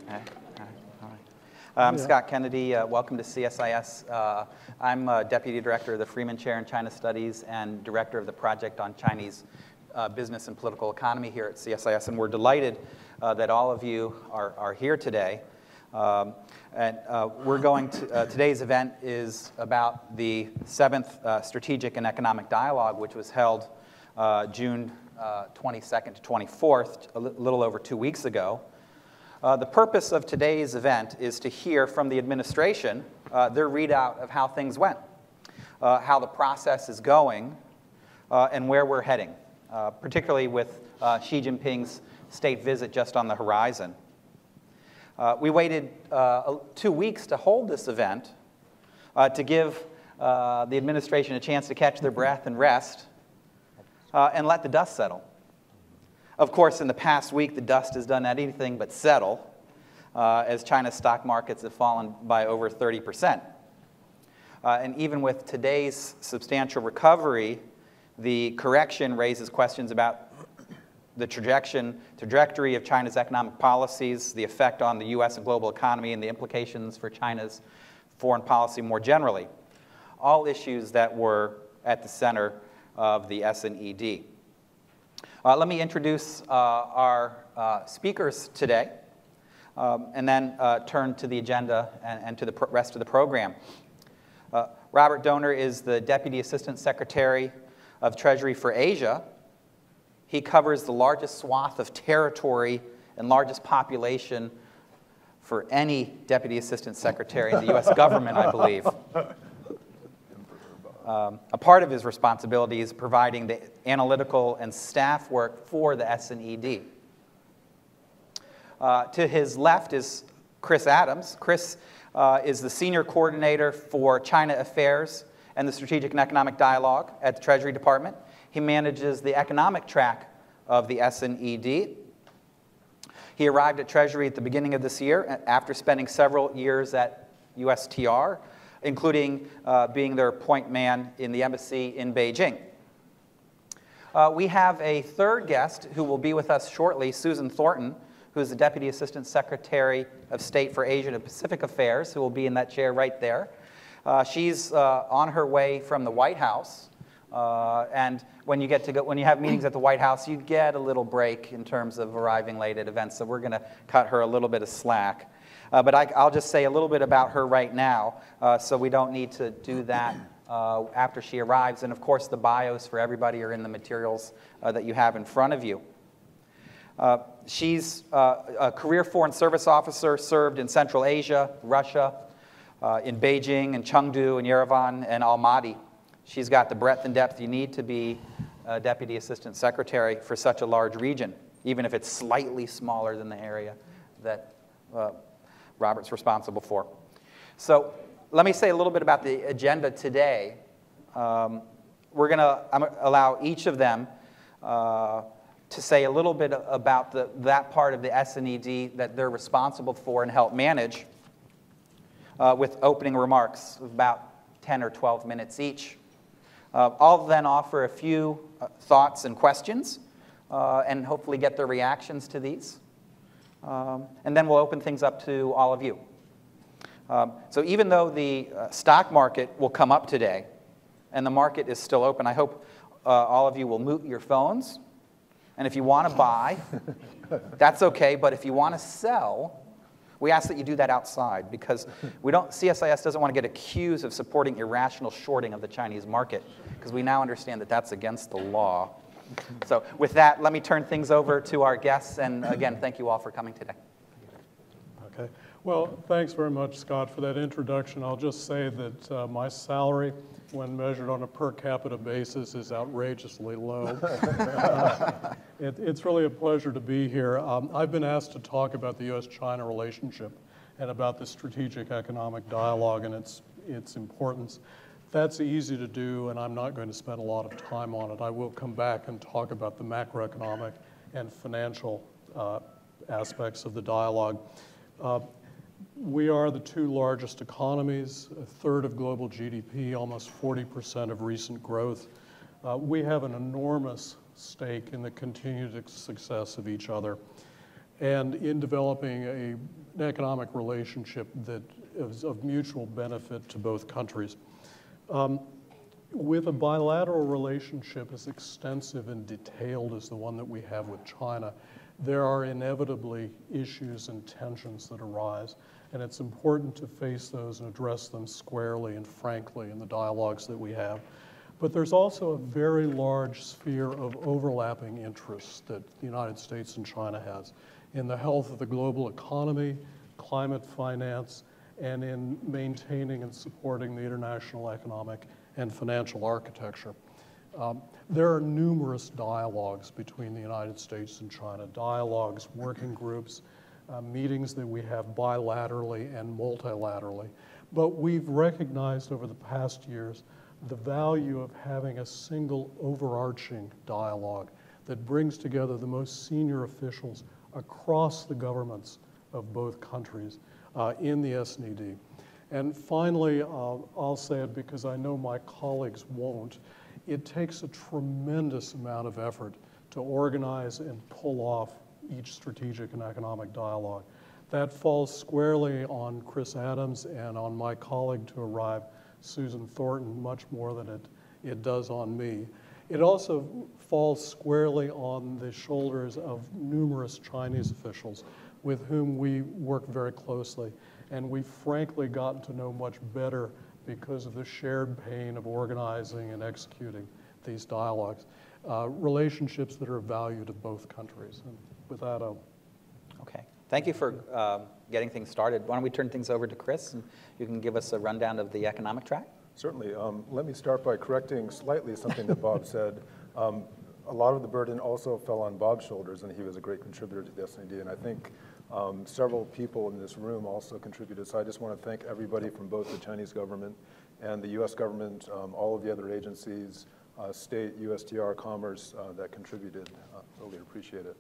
All right. I'm Scott Kennedy. Welcome to CSIS. I'm Deputy Director of the Freeman Chair in China Studies and Director of the Project on Chinese Business and Political Economy here at CSIS. And we're delighted that all of you are here today. We're going to, today's event is about the 7th Strategic and Economic Dialogue, which was held June 22nd to 24th, a little over 2 weeks ago. The purpose of today's event is to hear from the administration their readout of how things went, how the process is going, and where we're heading, particularly with Xi Jinping's state visit just on the horizon. We waited 2 weeks to hold this event to give the administration a chance to catch their breath and rest and let the dust settle. Of course, in the past week, the dust has done anything but settle, as China's stock markets have fallen by over 30%. And even with today's substantial recovery, the correction raises questions about the trajectory of China's economic policies, the effect on the U.S. and global economy, and the implications for China's foreign policy more generally. All issues that were at the center of the S&ED. Let me introduce our speakers today, and then turn to the agenda and to the rest of the program. Robert Dohner is the Deputy Assistant Secretary of Treasury for Asia. He covers the largest swath of territory and largest population for any Deputy Assistant Secretary in the U.S. government, I believe. A part of his responsibility is providing the analytical and staff work for the S&ED. To his left is Chris Adams. Chris is the Senior Coordinator for China Affairs and the Strategic and Economic Dialogue at the Treasury Department. He manages the economic track of the S&ED. He arrived at Treasury at the beginning of this year after spending several years at USTR, including being their point man in the embassy in Beijing. We have a third guest who will be with us shortly, Susan Thornton, who is the Deputy Assistant Secretary of State for Asian and Pacific Affairs, who will be in that chair right there. She's on her way from the White House, and when you have meetings at the White House, you get a little break in terms of arriving late at events, so we're going to cut her a little bit of slack. But I'll just say a little bit about her right now, so we don't need to do that after she arrives. And of course, the bios for everybody are in the materials that you have in front of you. She's a career Foreign Service officer, served in Central Asia, Russia, in Beijing, and Chengdu, and Yerevan, and Almaty. She's got the breadth and depth you need to be a Deputy Assistant Secretary for such a large region, even if it's slightly smaller than the area that Robert's responsible for. So let me say a little bit about the agenda today. I'm going to allow each of them to say a little bit about that part of the S&ED that they're responsible for and help manage, with opening remarks of about 10 or 12 minutes each. I'll then offer a few thoughts and questions, and hopefully get their reactions to these. And then we'll open things up to all of you. So even though the stock market will come up today, and the market is still open, I hope all of you will mute your phones. And if you want to buy, that's okay. But if you want to sell, we ask that you do that outside, because CSIS doesn't want to get accused of supporting irrational shorting of the Chinese market, because we now understand that that's against the law. So with that, let me turn things over to our guests. And again, thank you all for coming today. Okay. Well, thanks very much, Scott, for that introduction. I'll just say that my salary, when measured on a per capita basis, is outrageously low. It's really a pleasure to be here. I've been asked to talk about the U.S.-China relationship and about the strategic economic dialogue and its importance. That's easy to do, and I'm not going to spend a lot of time on it. I will come back and talk about the macroeconomic and financial aspects of the dialogue. We are the two largest economies, a third of global GDP, almost 40% of recent growth. We have an enormous stake in the continued success of each other. and in developing an economic relationship that is of mutual benefit to both countries. With a bilateral relationship as extensive and detailed as the one that we have with China, there are inevitably issues and tensions that arise, and it's important to face those and address them squarely and frankly in the dialogues that we have. But there's also a very large sphere of overlapping interests that the United States and China has in the health of the global economy, climate finance, and in maintaining and supporting the international economic and financial architecture. There are numerous dialogues between the United States and China, dialogues, working groups, meetings that we have bilaterally and multilaterally. But we've recognized over the past years the value of having a single overarching dialogue that brings together the most senior officials across the governments of both countries in the S&ED. And finally, I'll say it because I know my colleagues won't, it takes a tremendous amount of effort to organize and pull off each strategic and economic dialogue. That falls squarely on Chris Adams and on my colleague to arrive, Susan Thornton, much more than it does on me. It also falls squarely on the shoulders of numerous Chinese officials with whom we work very closely. And we've frankly gotten to know much better because of the shared pain of organizing and executing these dialogues. Relationships that are of value to both countries. And with that, I'll... Okay. Thank you for getting things started. Why don't we turn things over to Chris, and you can give us a rundown of the economic track? Certainly. Let me start by correcting slightly something that Bob said. A lot of the burden also fell on Bob's shoulders, and he was a great contributor to the S&ED, and I think several people in this room also contributed. So I just want to thank everybody from both the Chinese government and the U.S. government, all of the other agencies, state, USTR, Commerce that contributed. Really appreciate it.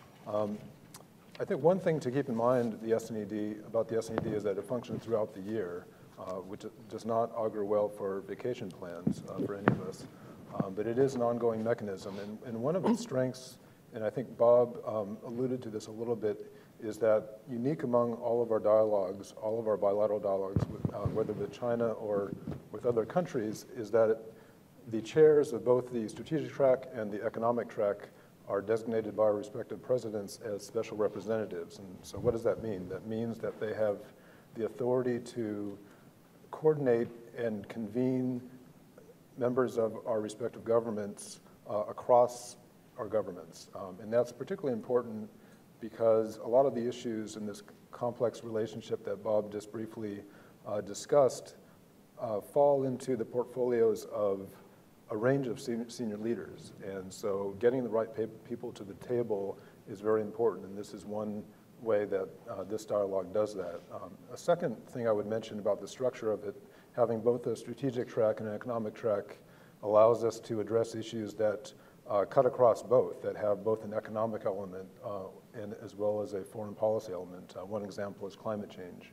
I think one thing to keep in mind about the S&ED is that it functions throughout the year, which does not augur well for vacation plans for any of us. But it is an ongoing mechanism. And one of its strengths, and I think Bob alluded to this a little bit, is that unique among all of our dialogues, all of our bilateral dialogues, whether with China or with other countries, is that the chairs of both the strategic track and the economic track are designated by our respective presidents as special representatives. And so what does that mean? That means that they have the authority to coordinate and convene members of our respective governments across our governments. And that's particularly important because a lot of the issues in this complex relationship that Bob just briefly discussed fall into the portfolios of a range of senior leaders. And so getting the right people to the table is very important, and this is one way that this dialogue does that. A second thing I would mention about the structure of it, having both a strategic track and an economic track allows us to address issues that cut across both, that have both an economic element and as well as a foreign policy element. One example is climate change.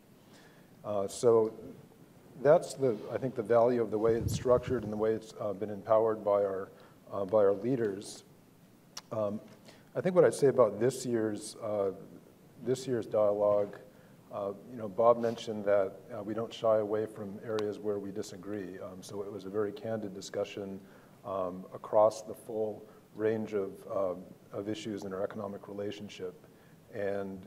So that's I think the value of the way it's structured and the way it's been empowered by our leaders. I think what I'd say about this year's dialogue, Bob mentioned that we don't shy away from areas where we disagree. So it was a very candid discussion across the full range of issues in our economic relationship. And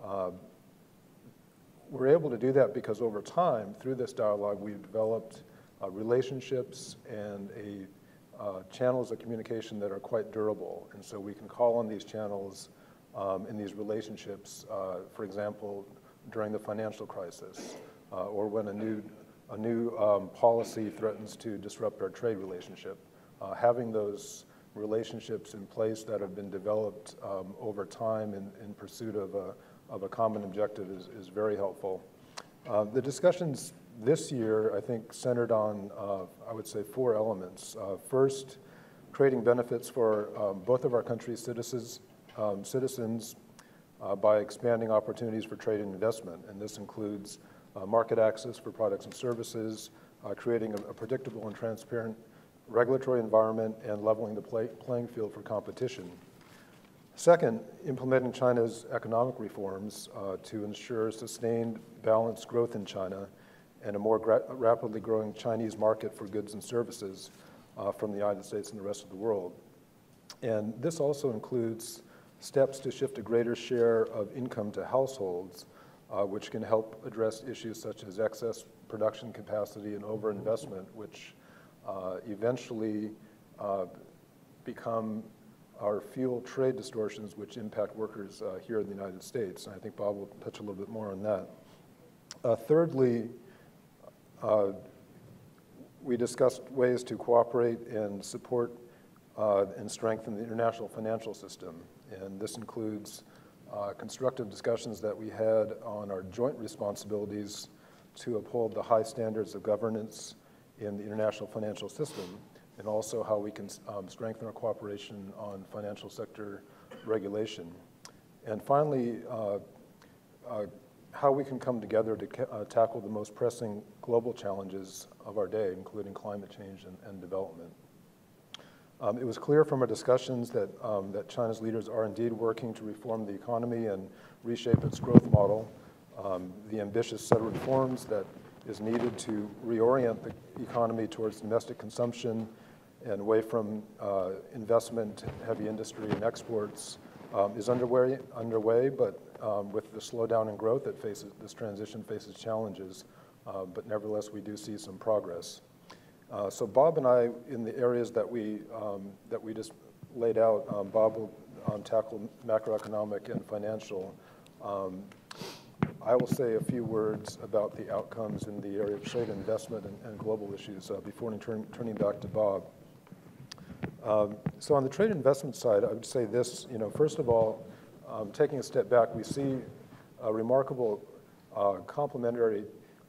we're able to do that because over time, through this dialogue, we've developed relationships and channels of communication that are quite durable. And so we can call on these channels in these relationships, for example, during the financial crisis, or when a new policy threatens to disrupt our trade relationship. Having those relationships in place that have been developed over time in pursuit of a common objective is very helpful. The discussions this year, I think, centered on, I would say, 4 elements. First, creating benefits for both of our countries' citizens by expanding opportunities for trade and investment. And this includes market access for products and services, creating a predictable and transparent regulatory environment, and leveling the playing field for competition. Second, implementing China's economic reforms to ensure sustained balanced growth in China and a more rapidly growing Chinese market for goods and services from the United States and the rest of the world. And this also includes steps to shift a greater share of income to households, which can help address issues such as excess production capacity and overinvestment, which eventually become our fuel trade distortions, which impact workers here in the United States. And I think Bob will touch a little bit more on that. Thirdly, we discussed ways to cooperate and support and strengthen the international financial system. And this includes constructive discussions that we had on our joint responsibilities to uphold the high standards of governance in the international financial system, and also how we can strengthen our cooperation on financial sector regulation. And finally, how we can come together to tackle the most pressing global challenges of our day, including climate change and development. It was clear from our discussions that, that China's leaders are indeed working to reform the economy and reshape its growth model. The ambitious set of reforms that is needed to reorient the economy towards domestic consumption and away from investment, heavy industry, and exports is underway, but with the slowdown in growth that this transition faces challenges, but nevertheless we do see some progress. So Bob and I, in the areas that we just laid out, Bob will tackle macroeconomic and financial. I will say a few words about the outcomes in the area of trade investment and global issues before turning back to Bob. So on the trade investment side, I would say this, first of all, taking a step back, we see a remarkable complementarity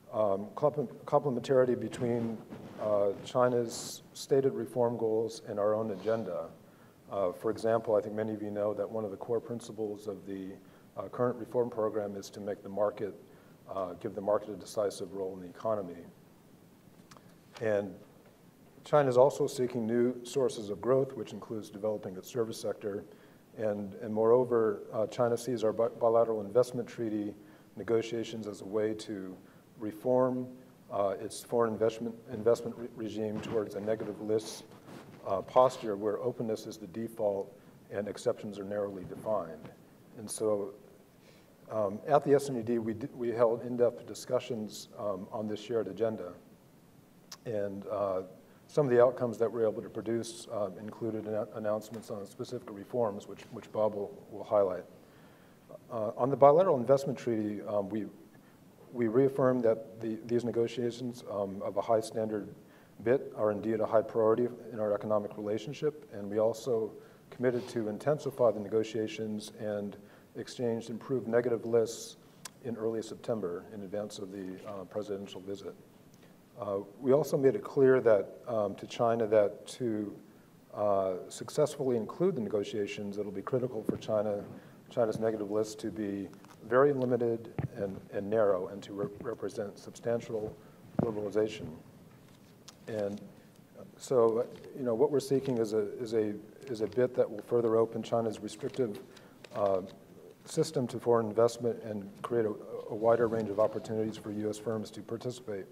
between China's stated reform goals and our own agenda. For example, I think many of you know that one of the core principles of the current reform program is to make the market, give the market a decisive role in the economy. And China is also seeking new sources of growth, which includes developing its service sector. And moreover, China sees our bilateral investment treaty negotiations as a way to reform its foreign investment regime towards a negative list posture where openness is the default and exceptions are narrowly defined. And so at the S&ED, we held in-depth discussions on this shared agenda. And some of the outcomes that we were able to produce included announcements on specific reforms, which Bob will highlight. On the bilateral investment treaty, we reaffirmed that these negotiations of a high standard bit are indeed a high priority in our economic relationship, and we also committed to intensify the negotiations and exchanged improved negative lists in early September in advance of the presidential visit. We also made it clear that to China that to successfully include the negotiations, it'll be critical for China's negative list to be very limited and narrow, and to represent substantial liberalization. And so, what we're seeking is a bit that will further open China's restrictive system to foreign investment and create a wider range of opportunities for U.S. firms to participate.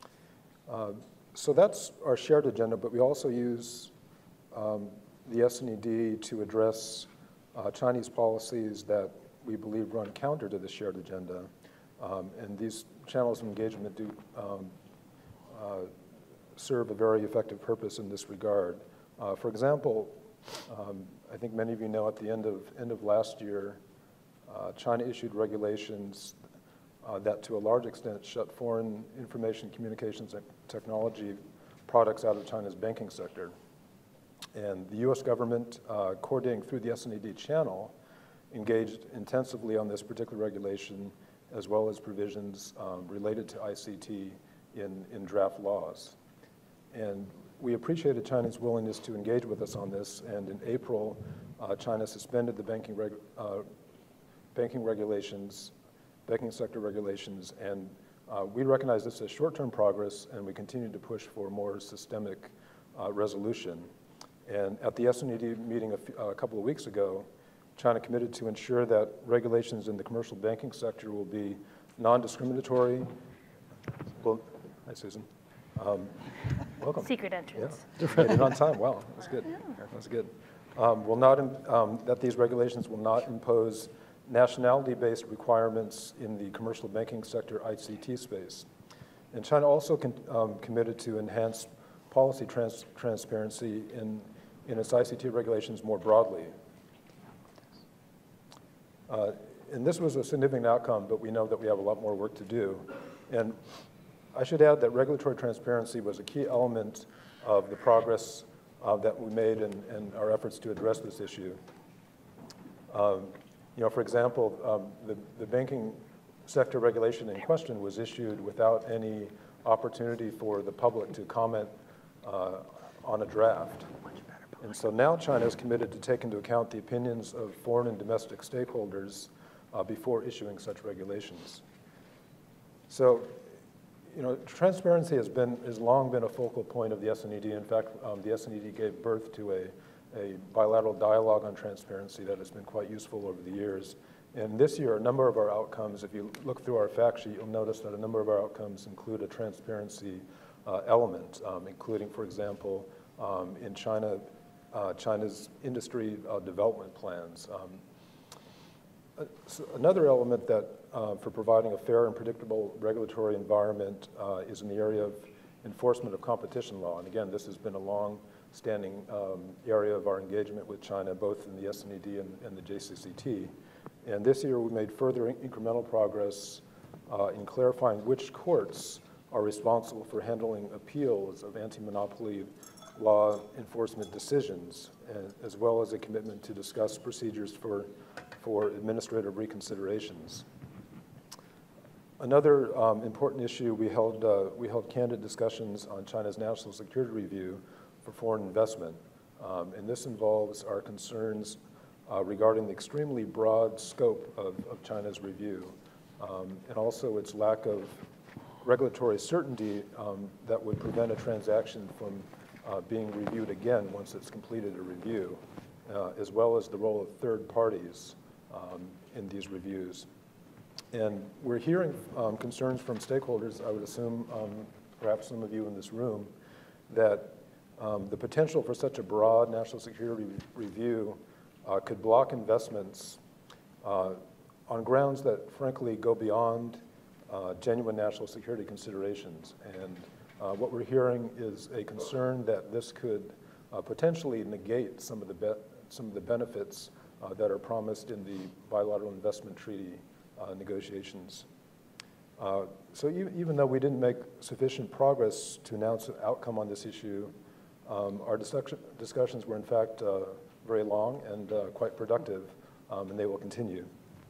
So that's our shared agenda, but we also use the S&ED to address Chinese policies that we believe run counter to the shared agenda. And these channels of engagement do serve a very effective purpose in this regard. For example, I think many of you know at the end of last year, China issued regulations that to a large extent shut foreign information communications and technology products out of China's banking sector. And the US government, coordinating through the S&ED channel, engaged intensively on this particular regulation, as well as provisions related to ICT in draft laws. And we appreciated China's willingness to engage with us on this, and in April, China suspended the banking sector regulations, and we recognize this as short-term progress, and we continue to push for more systemic resolution. And at the S&ED meeting a couple of weeks ago, China committed to ensure that regulations in the commercial banking sector will be non-discriminatory. Well, hi, Susan. Welcome. Secret entrance. Yeah, you made it on time. Wow, that's good. That's good. That these regulations will not impose nationality-based requirements in the commercial banking sector ICT space. And China also committed to enhance policy transparency in its ICT regulations more broadly. And this was a significant outcome, but we know that we have a lot more work to do. And I should add that regulatory transparency was a key element of the progress that we made in our efforts to address this issue. For example, the banking sector regulation in question was issued without any opportunity for the public to comment on a draft. And so now China is committed to take into account the opinions of foreign and domestic stakeholders before issuing such regulations. So, transparency has long been a focal point of the S&ED. In fact, the S&ED gave birth to a bilateral dialogue on transparency that has been quite useful over the years. And this year, a number of our outcomes, if you look through our fact sheet, you'll notice that a number of our outcomes include a transparency element, including, for example, in China, China's industry development plans. So another element that for providing a fair and predictable regulatory environment is in the area of enforcement of competition law. And again, this has been a long-standing area of our engagement with China, both in the S&ED and the JCCT. And this year, we made further incremental progress in clarifying which courts are responsible for handling appeals of anti-monopoly law enforcement decisions, as well as a commitment to discuss procedures for administrative reconsiderations. Another important issue, we held candid discussions on China's national security review for foreign investment. And this involves our concerns regarding the extremely broad scope of China's review, and also its lack of regulatory certainty that would prevent a transaction from being reviewed again once it's completed a review, as well as the role of third parties in these reviews. And we're hearing concerns from stakeholders, I would assume, perhaps some of you in this room, that the potential for such a broad national security review could block investments on grounds that, frankly, go beyond genuine national security considerations. And what we're hearing is a concern that this could potentially negate some of the benefits that are promised in the bilateral investment treaty negotiations. So even though we didn't make sufficient progress to announce an outcome on this issue, our discussions were in fact very long and quite productive, and they will continue.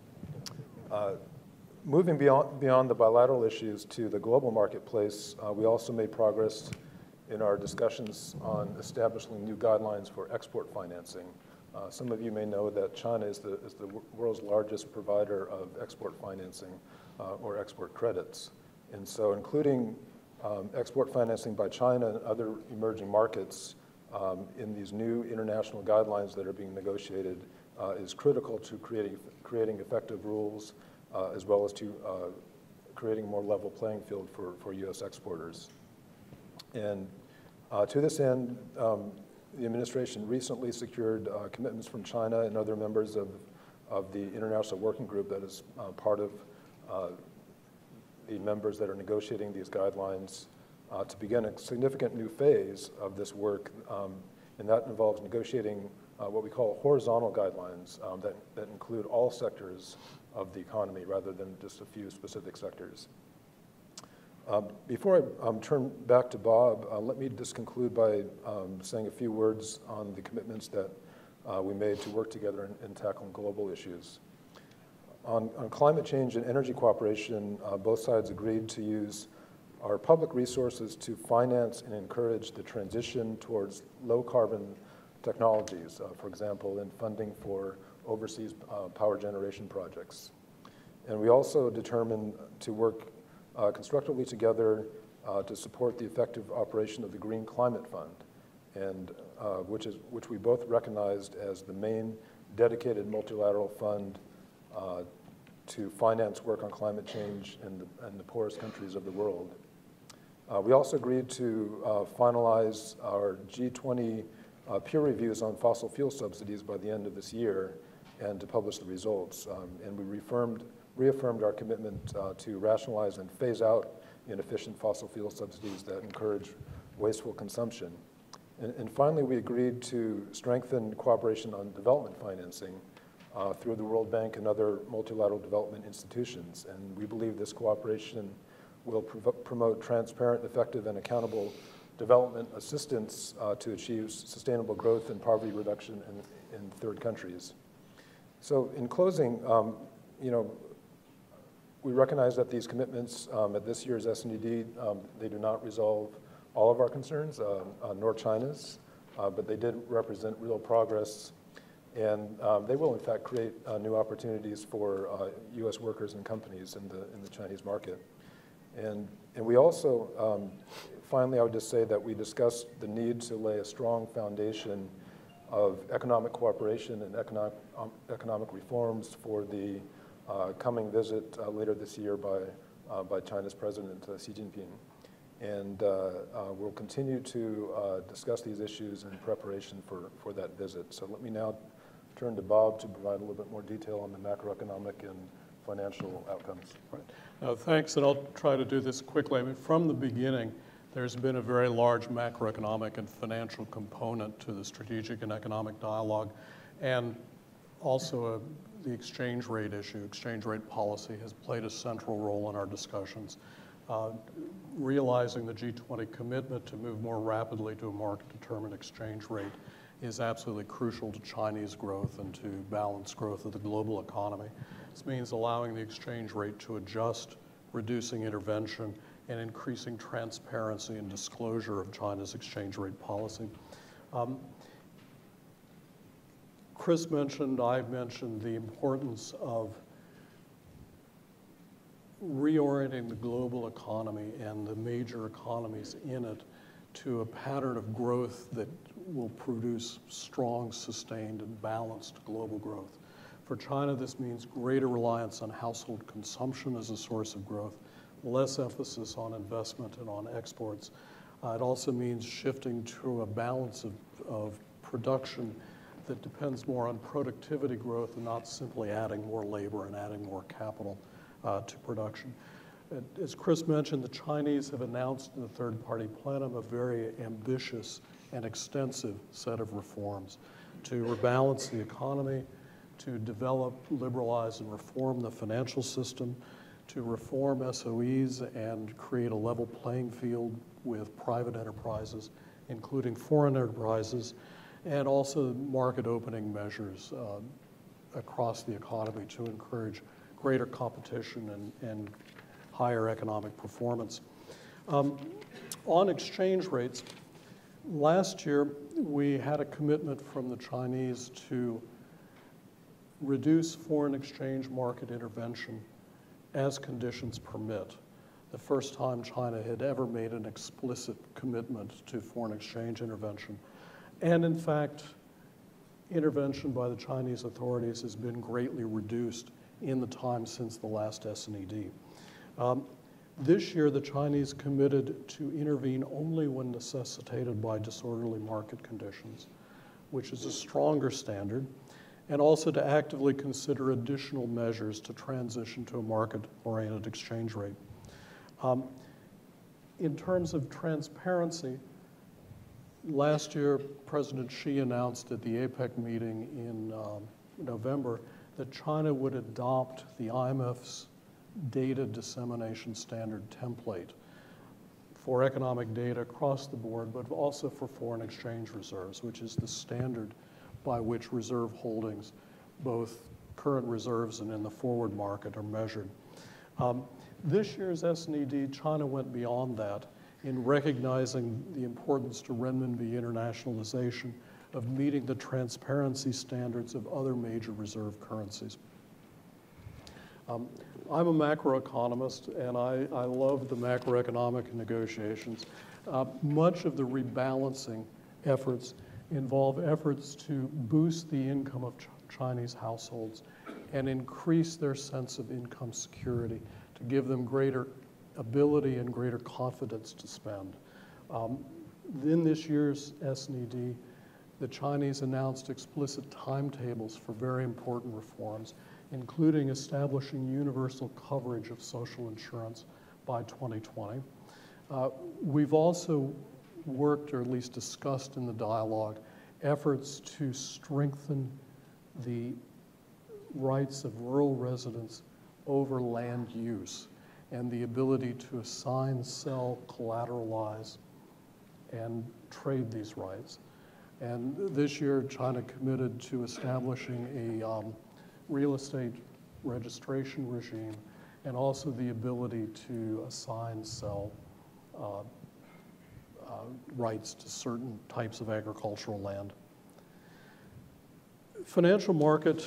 Moving beyond the bilateral issues to the global marketplace, we also made progress in our discussions on establishing new guidelines for export financing. Some of you may know that China is the world's largest provider of export financing or export credits. And so including export financing by China and other emerging markets in these new international guidelines that are being negotiated is critical to creating effective rules as well as to creating a more level playing field for U.S. exporters. And to this end, the administration recently secured commitments from China and other members of the International Working Group that is part of the members that are negotiating these guidelines to begin a significant new phase of this work, and that involves negotiating what we call horizontal guidelines that include all sectors of the economy rather than just a few specific sectors. Before I turn back to Bob, let me just conclude by saying a few words on the commitments that we made to work together in tackling global issues. On climate change and energy cooperation, both sides agreed to use our public resources to finance and encourage the transition towards low-carbon technologies, for example, in funding for overseas power generation projects. And we also determined to work constructively together to support the effective operation of the Green Climate Fund, and which we both recognized as the main dedicated multilateral fund to finance work on climate change in the poorest countries of the world. We also agreed to finalize our G20 peer reviews on fossil fuel subsidies by the end of this year and to publish the results. And we reaffirmed our commitment to rationalize and phase out inefficient fossil fuel subsidies that encourage wasteful consumption. And finally, we agreed to strengthen cooperation on development financing through the World Bank and other multilateral development institutions. And we believe this cooperation will promote transparent, effective, and accountable development assistance to achieve sustainable growth and poverty reduction in third countries. So in closing, we recognize that these commitments at this year's S&ED, they do not resolve all of our concerns, nor China's, but they did represent real progress, and they will in fact create new opportunities for U.S. workers and companies in the Chinese market. And we also, finally, I would just say that we discussed the need to lay a strong foundation of economic cooperation and economic reforms for the coming visit later this year by China's President Xi Jinping. And we'll continue to discuss these issues in preparation for that visit. So let me now turn to Bob to provide a little bit more detail on the macroeconomic and financial outcomes. Right. Thanks, and I'll try to do this quickly. I mean, from the beginning, there's been a very large macroeconomic and financial component to the strategic and economic dialogue, and also the exchange rate issue. Exchange rate policy has played a central role in our discussions. Realizing the G20 commitment to move more rapidly to a market-determined exchange rate is absolutely crucial to Chinese growth and to balanced growth of the global economy. This means allowing the exchange rate to adjust, reducing intervention, and increasing transparency and disclosure of China's exchange rate policy. Chris mentioned, I've mentioned the importance of reorienting the global economy and the major economies in it to a pattern of growth that will produce strong, sustained, and balanced global growth. For China, this means greater reliance on household consumption as a source of growth, less emphasis on investment and on exports. It also means shifting to a balance of production that depends more on productivity growth and not simply adding more labor and adding more capital to production. As Chris mentioned, the Chinese have announced in the third-party plenum a very ambitious and extensive set of reforms to rebalance the economy, to develop, liberalize, and reform the financial system, to reform SOEs and create a level playing field with private enterprises, including foreign enterprises, and also market opening measures across the economy to encourage greater competition and higher economic performance. On exchange rates, last year we had a commitment from the Chinese to reduce foreign exchange market intervention as conditions permit. The first time China had ever made an explicit commitment to foreign exchange intervention. And in fact, intervention by the Chinese authorities has been greatly reduced in the time since the last S&ED. This year, the Chinese committed to intervene only when necessitated by disorderly market conditions, which is a stronger standard, and also to actively consider additional measures to transition to a market-oriented exchange rate. In terms of transparency, last year, President Xi announced at the APEC meeting in November that China would adopt the IMF's data dissemination standard template for economic data across the board, but also for foreign exchange reserves, which is the standard by which reserve holdings, both current reserves and in the forward market, are measured. This year's S&ED, China went beyond that in recognizing the importance to renminbi internationalization of meeting the transparency standards of other major reserve currencies. I'm a macroeconomist, and I love the macroeconomic negotiations. Much of the rebalancing efforts involve efforts to boost the income of Chinese households and increase their sense of income security to give them greater ability and greater confidence to spend. In this year's S&ED, the Chinese announced explicit timetables for very important reforms, including establishing universal coverage of social insurance by 2020. We've also worked, or at least discussed in the dialogue, efforts to strengthen the rights of rural residents over land use and the ability to assign, sell, collateralize, and trade these rights. And this year, China committed to establishing a real estate registration regime and also the ability to assign, sell rights to certain types of agricultural land. Financial market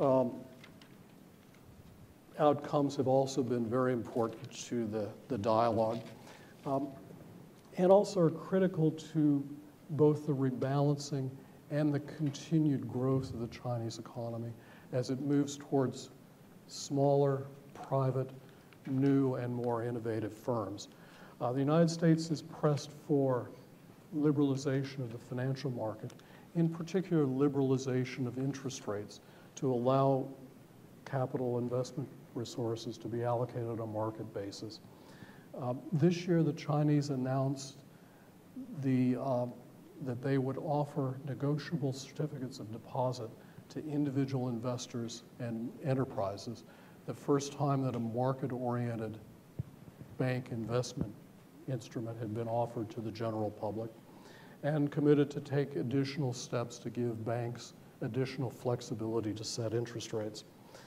outcomes have also been very important to the dialogue and also are critical to both the rebalancing and the continued growth of the Chinese economy as it moves towards smaller, private, new, and more innovative firms. The United States is pressed for liberalization of the financial market, in particular liberalization of interest rates to allow capital investment resources to be allocated on a market basis. This year, the Chinese announced that they would offer negotiable certificates of deposit to individual investors and enterprises, the first time that a market-oriented bank investment instrument had been offered to the general public, and committed to take additional steps to give banks additional flexibility to set interest rates.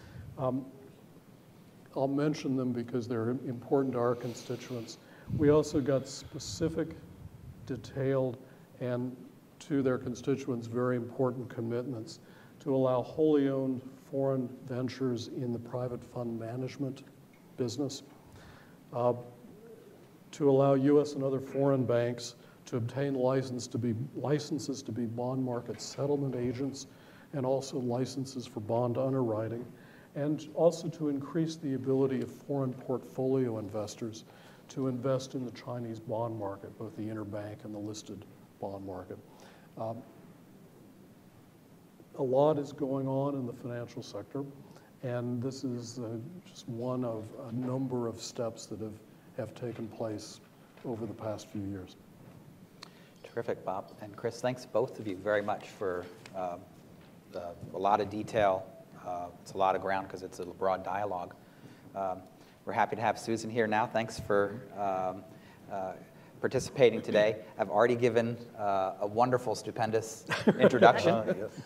I'll mention them because they're important to our constituents. We also got specific, detailed, and to their constituents very important commitments to allow wholly owned foreign ventures in the private fund management business, to allow U.S. and other foreign banks to obtain licenses to be bond market settlement agents and also licenses for bond underwriting, and also to increase the ability of foreign portfolio investors to invest in the Chinese bond market, both the interbank and the listed bond market. A lot is going on in the financial sector, and this is just one of a number of steps that have taken place over the past few years. Terrific, Bob. And Chris, thanks both of you very much for a lot of detail. It's a lot of ground because it's a broad dialogue. We're happy to have Susan here now. Thanks for participating today. I've already given a wonderful, stupendous introduction.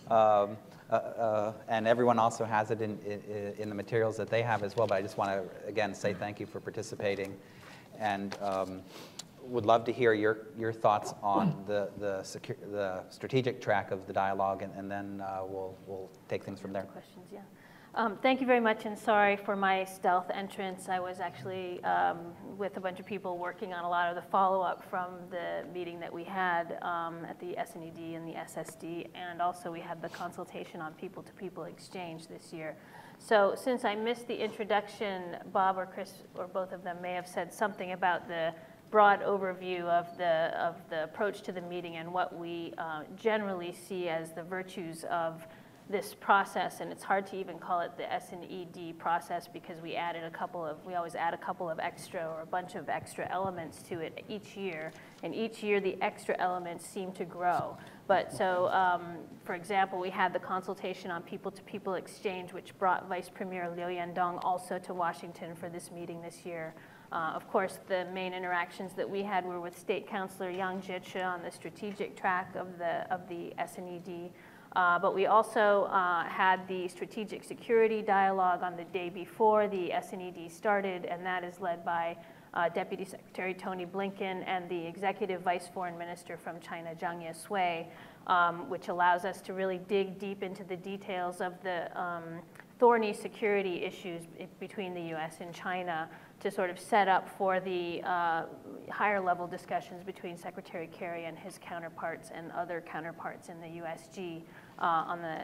And everyone also has it in the materials that they have as well. But I just want to, again, say thank you for participating. And would love to hear your thoughts on the strategic track of the dialogue, and then we'll take things from there. Questions, yeah. Thank you very much, and sorry for my stealth entrance. I was actually with a bunch of people working on a lot of the follow-up from the meeting that we had at the S&ED and the SSD, and also we had the consultation on people-to-people exchange this year. So since I missed the introduction, Bob or Chris or both of them may have said something about the broad overview of the approach to the meeting and what we generally see as the virtues of this process. And it's hard to even call it the S&ED process because we always add a couple of extra or a bunch of extra elements to it each year. And each year the extra elements seem to grow. But so, for example, we had the consultation on people-to-people exchange, which brought Vice Premier Liu Yandong also to Washington for this meeting this year. Of course, the main interactions that we had were with State Councilor Yang Jiechi on the strategic track of the S&ED. But we also had the strategic security dialogue on the day before the S&ED started, and that is led by Deputy Secretary Tony Blinken and the Executive Vice Foreign Minister from China, Zhang Yesui, which allows us to really dig deep into the details of the thorny security issues between the U.S. and China to sort of set up for the higher level discussions between Secretary Kerry and his counterparts and other counterparts in the USG on the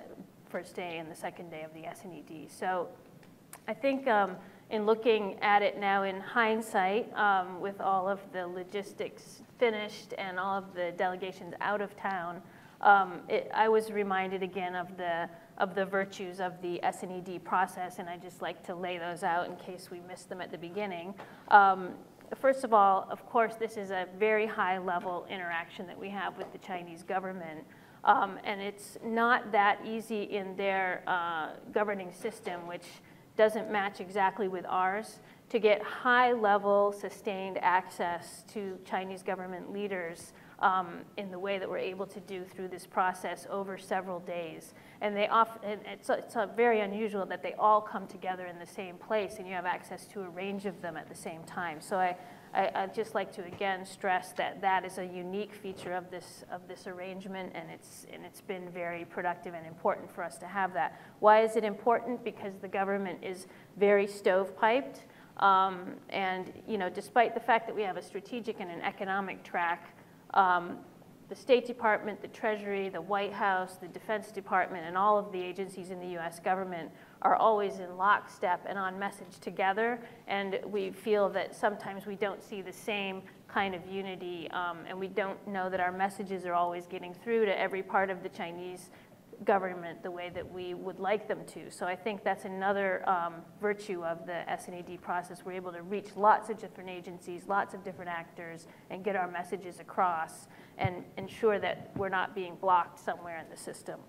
first day and the second day of the S&ED. So I think in looking at it now in hindsight, with all of the logistics finished and all of the delegations out of town, I was reminded again of the virtues of the S&ED process, and I just like to lay those out in case we missed them at the beginning. First of all, of course, this is a very high-level interaction that we have with the Chinese government, and it's not that easy in their governing system, which doesn't match exactly with ours, to get high-level, sustained access to Chinese government leaders in the way that we're able to do through this process over several days. And it's very unusual that they all come together in the same place and you have access to a range of them at the same time. So I'd just like to again stress that that is a unique feature of this arrangement, and it's been very productive and important for us to have that. Why is it important? Because the government is very stovepiped, and despite the fact that we have a strategic and an economic track, the State Department, the Treasury, the White House, the Defense Department, and all of the agencies in the US government are always in lockstep and on message together, and we feel that sometimes we don't see the same kind of unity, and we don't know that our messages are always getting through to every part of the Chinese government the way that we would like them to. So I think that's another virtue of the S&ED process. We're able to reach lots of different agencies, lots of different actors, and get our messages across and ensure that we're not being blocked somewhere in the system.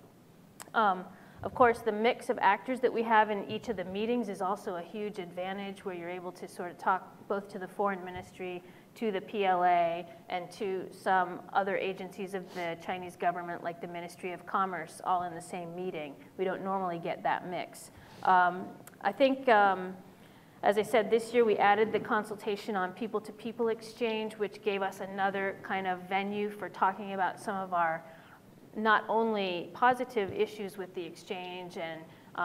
Of course, the mix of actors that we have in each of the meetings is also a huge advantage, where you're able to sort of talk both to the Foreign Ministry, to the PLA, and to some other agencies of the Chinese government, like the Ministry of Commerce, all in the same meeting. We don't normally get that mix. I think, as I said, this year we added the consultation on people-to-people exchange, which gave us another kind of venue for talking about some of our not only positive issues with the exchange and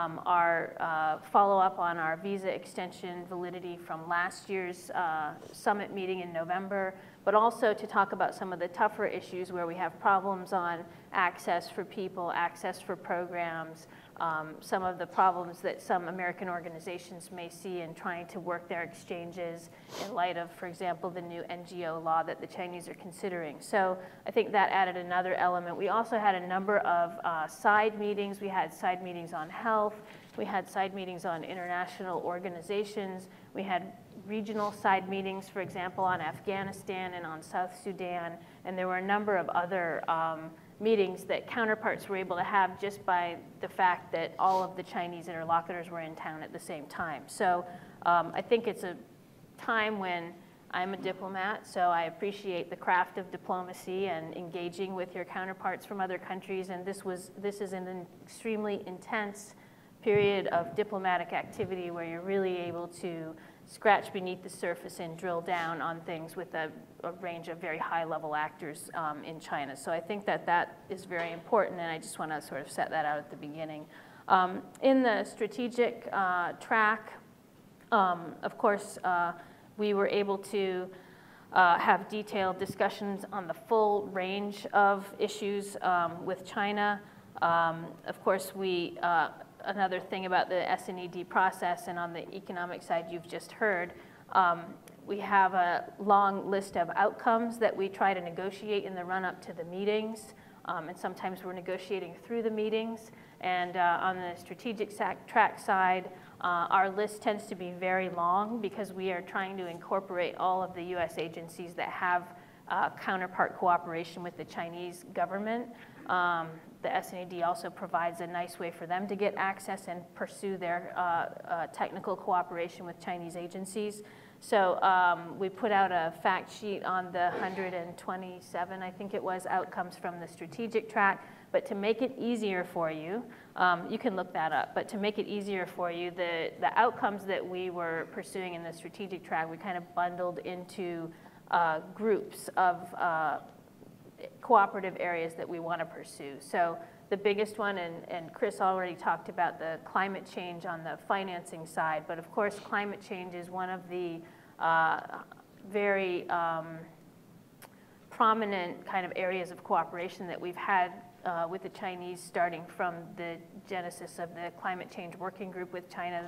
our follow-up on our visa extension validity from last year's summit meeting in November, but also to talk about some of the tougher issues where we have problems on access for people, access for programs, some of the problems that some American organizations may see in trying to work their exchanges in light of, for example, the new NGO law that the Chinese are considering. So I think that added another element. We also had a number of side meetings. We had side meetings on health. We had side meetings on international organizations. We had regional side meetings, for example, on Afghanistan and on South Sudan. And there were a number of other meetings that counterparts were able to have just by the fact that all of the Chinese interlocutors were in town at the same time. So I think it's a time when I'm a diplomat, so I appreciate the craft of diplomacy and engaging with your counterparts from other countries, and this is an extremely intense period of diplomatic activity where you're really able to scratch beneath the surface and drill down on things with a range of very high-level actors in China. So I think that that is very important, and I just want to sort of set that out at the beginning. In the strategic track, of course, we were able to have detailed discussions on the full range of issues with China. Of course, another thing about the S&ED process, and on the economic side you've just heard, we have a long list of outcomes that we try to negotiate in the run-up to the meetings, and sometimes we're negotiating through the meetings. And on the strategic track side, our list tends to be very long because we are trying to incorporate all of the US agencies that have counterpart cooperation with the Chinese government. The S&ED also provides a nice way for them to get access and pursue their technical cooperation with Chinese agencies. So we put out a fact sheet on the 127, I think it was, outcomes from the strategic track. But to make it easier for you, you can look that up, but to make it easier for you, the outcomes that we were pursuing in the strategic track, we kind of bundled into groups of cooperative areas that we want to pursue. So the biggest one, and Chris already talked about the climate change on the financing side, but of course climate change is one of the very prominent kind of areas of cooperation that we've had with the Chinese, starting from the genesis of the climate change working group with China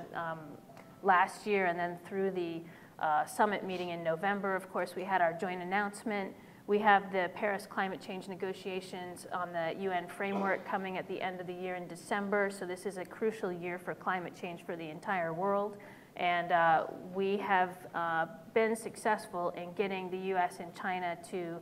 last year, and then through the summit meeting in November. Of course, we had our joint announcement. We have the Paris climate change negotiations on the UN framework coming at the end of the year in December. So this is a crucial year for climate change for the entire world. And we have been successful in getting the US and China to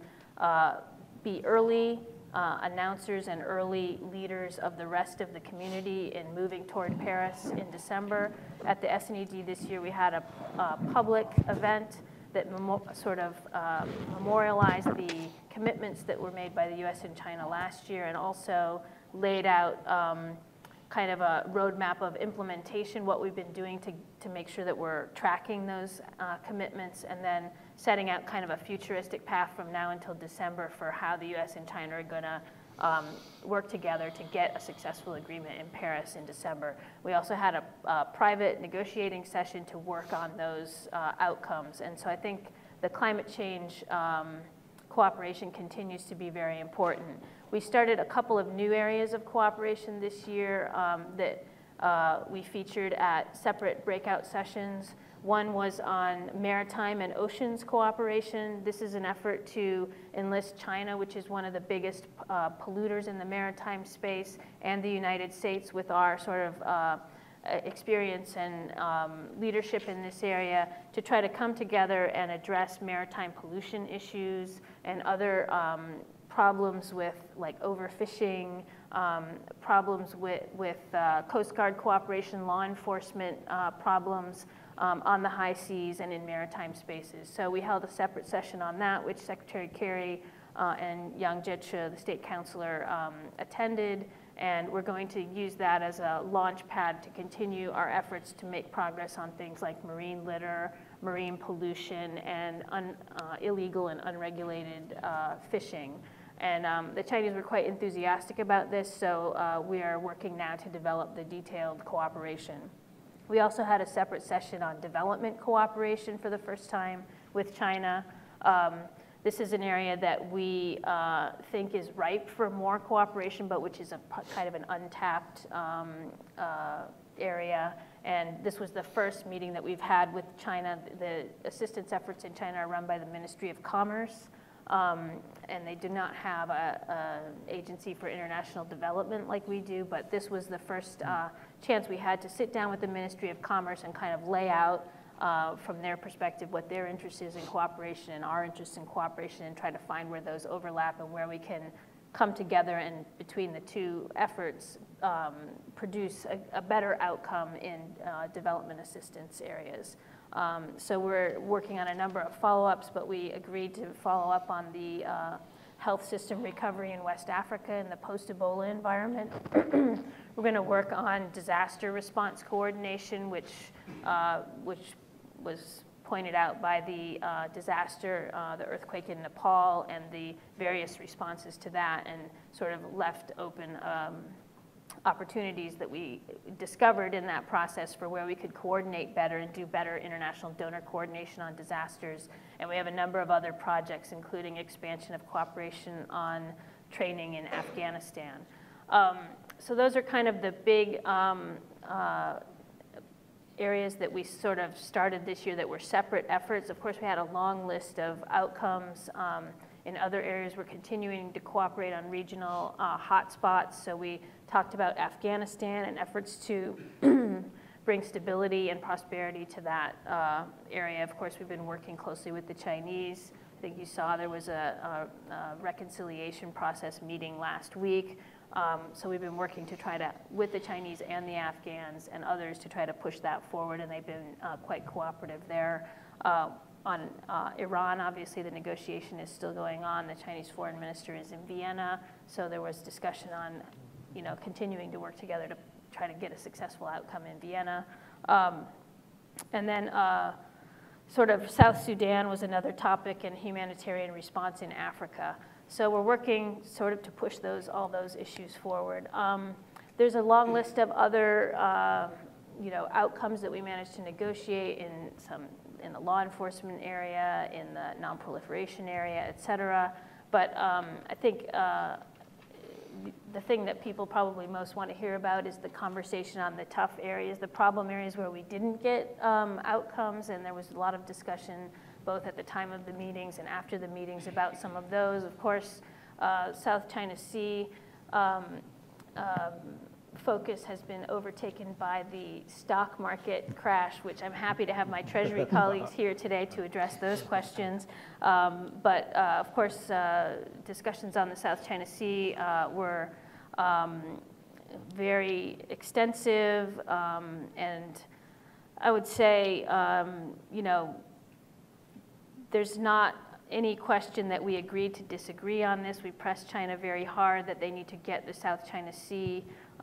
be early announcers and early leaders of the rest of the community in moving toward Paris in December. At the S&ED this year, we had a public event that sort of memorialized the commitments that were made by the US and China last year, and also laid out kind of a roadmap of implementation, what we've been doing to make sure that we're tracking those commitments, and then setting out kind of a futuristic path from now until December for how the US and China are going to work together to get a successful agreement in Paris in December. We also had a private negotiating session to work on those outcomes. And so I think the climate change cooperation continues to be very important. We started a couple of new areas of cooperation this year that we featured at separate breakout sessions. One was on maritime and oceans cooperation. This is an effort to enlist China, which is one of the biggest polluters in the maritime space, and the United States with our sort of experience and leadership in this area to try to come together and address maritime pollution issues and other problems with like overfishing, problems with Coast Guard cooperation, law enforcement problems on the high seas and in maritime spaces. So we held a separate session on that, which Secretary Kerry and Yang Jiechi, the state counselor, attended. And we're going to use that as a launch pad to continue our efforts to make progress on things like marine litter, marine pollution, and illegal and unregulated fishing. And the Chinese were quite enthusiastic about this, so we are working now to develop the detailed cooperation. We also had a separate session on development cooperation for the first time with China. This is an area that we think is ripe for more cooperation, but which is a kind of an untapped area. And this was the first meeting that we've had with China. The assistance efforts in China are run by the Ministry of Commerce, and they do not have an agency for international development like we do, but this was the first chance we had to sit down with the Ministry of Commerce and kind of lay out from their perspective what their interest is in cooperation and our interest in cooperation, and try to find where those overlap and where we can come together and between the two efforts produce a better outcome in development assistance areas. So we're working on a number of follow-ups, but we agreed to follow up on the health system recovery in West Africa in the post-Ebola environment. We're going to work on disaster response coordination, which was pointed out by the disaster, the earthquake in Nepal, and the various responses to that, and sort of left open opportunities that we discovered in that process for where we could coordinate better and do better international donor coordination on disasters. And we have a number of other projects, including expansion of cooperation on training in Afghanistan. So those are kind of the big areas that we sort of started this year that were separate efforts. Of course, we had a long list of outcomes. In other areas, we're continuing to cooperate on regional hotspots. So we talked about Afghanistan and efforts to bring stability and prosperity to that area. Of course, we've been working closely with the Chinese. I think you saw there was a reconciliation process meeting last week. So we've been working to try to, with the Chinese and the Afghans and others, to try to push that forward, and they've been quite cooperative there. On Iran, obviously, the negotiation is still going on. The Chinese foreign minister is in Vienna, so there was discussion on, continuing to work together to try to get a successful outcome in Vienna. And then sort of South Sudan was another topic, and humanitarian response in Africa. So we're working sort of to push all those issues forward. There's a long list of other outcomes that we managed to negotiate in the law enforcement area, in the non-proliferation area, et cetera. But I think the thing that people probably most want to hear about is the conversation on the tough areas, the problem areas where we didn't get outcomes, and there was a lot of discussion both at the time of the meetings and after the meetings about some of those. Of course, South China Sea focus has been overtaken by the stock market crash, which I'm happy to have my Treasury colleagues here today to address those questions. But of course, discussions on the South China Sea were very extensive, and I would say, you know, there's not any question that we agreed to disagree on this. We pressed China very hard that they need to get the South China Sea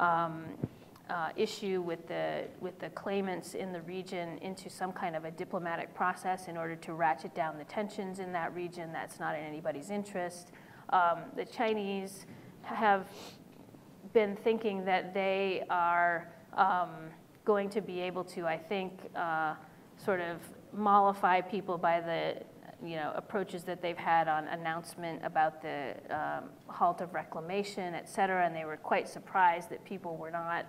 issue with the claimants in the region into some kind of a diplomatic process in order to ratchet down the tensions in that region. That's not in anybody's interest. The Chinese have been thinking that they are going to be able to, I think, sort of mollify people by the approaches that they've had on announcement about the halt of reclamation, et cetera, and they were quite surprised that people were not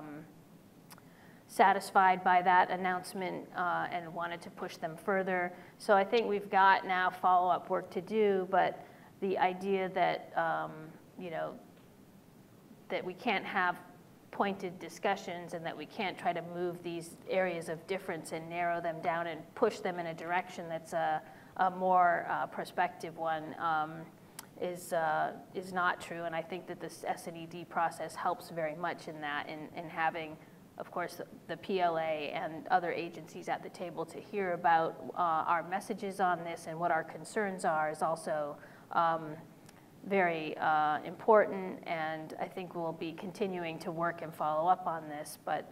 satisfied by that announcement and wanted to push them further. So I think we've got now follow-up work to do, but the idea that, that we can't have pointed discussions and that we can't try to move these areas of difference and narrow them down and push them in a direction that's a more prospective one is not true, and I think that this S&ED process helps very much in that, in having, of course, the PLA and other agencies at the table to hear about our messages on this and what our concerns are is also very important, and I think we'll be continuing to work and follow up on this, but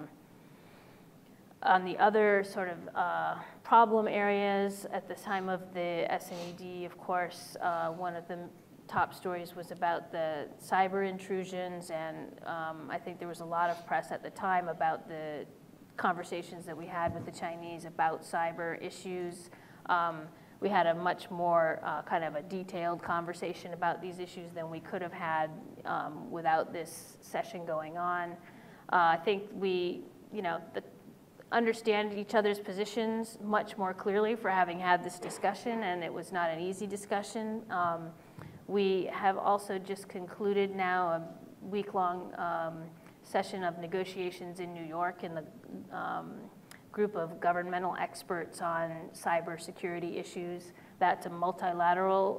on the other sort of problem areas at the time of the S&ED, of course, one of the top stories was about the cyber intrusions, and I think there was a lot of press at the time about the conversations that we had with the Chinese about cyber issues. We had a much more kind of a detailed conversation about these issues than we could have had without this session going on. I think we, understand each other's positions much more clearly for having had this discussion, and it was not an easy discussion. We have also just concluded now a week-long session of negotiations in New York in the group of governmental experts on cybersecurity issues. That's a multilateral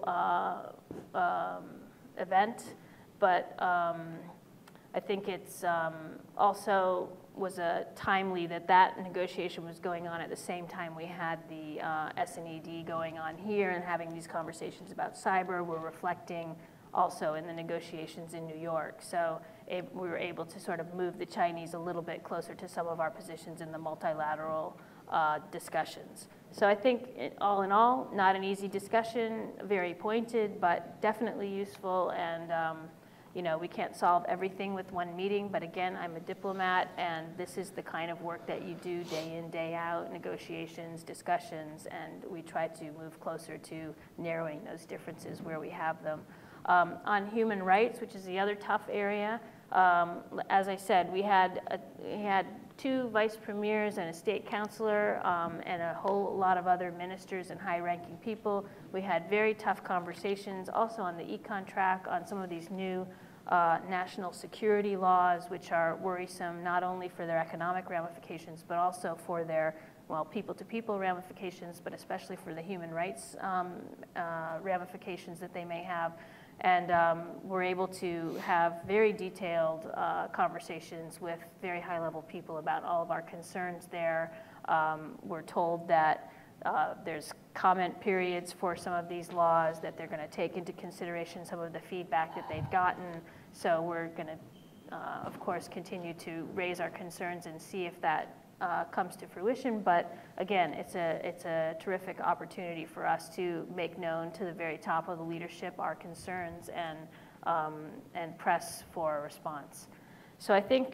event, but I think it's also was timely that negotiation was going on at the same time we had the S&ED going on here and having these conversations about cyber. We're reflecting also in the negotiations in New York. So we were able to sort of move the Chinese a little bit closer to some of our positions in the multilateral discussions. So I think all in all, not an easy discussion, very pointed, but definitely useful, and we can't solve everything with one meeting, but again, I'm a diplomat, and this is the kind of work that you do day in, day out, negotiations, discussions, and we try to move closer to narrowing those differences where we have them. On human rights, which is the other tough area, as I said, we had 2 vice premiers and a state counselor and a whole lot of other ministers and high-ranking people. We had very tough conversations also on the econ track on some of these new national security laws, which are worrisome not only for their economic ramifications, but also for their, people-to-people ramifications, but especially for the human rights ramifications that they may have. And we're able to have very detailed conversations with very high-level people about all of our concerns there. We're told that there's comment periods for some of these laws, that they're going to take into consideration some of the feedback that they've gotten. So we're going to, of course, continue to raise our concerns and see if that comes to fruition. But again, it's a terrific opportunity for us to make known to the very top of the leadership our concerns and press for a response. So I think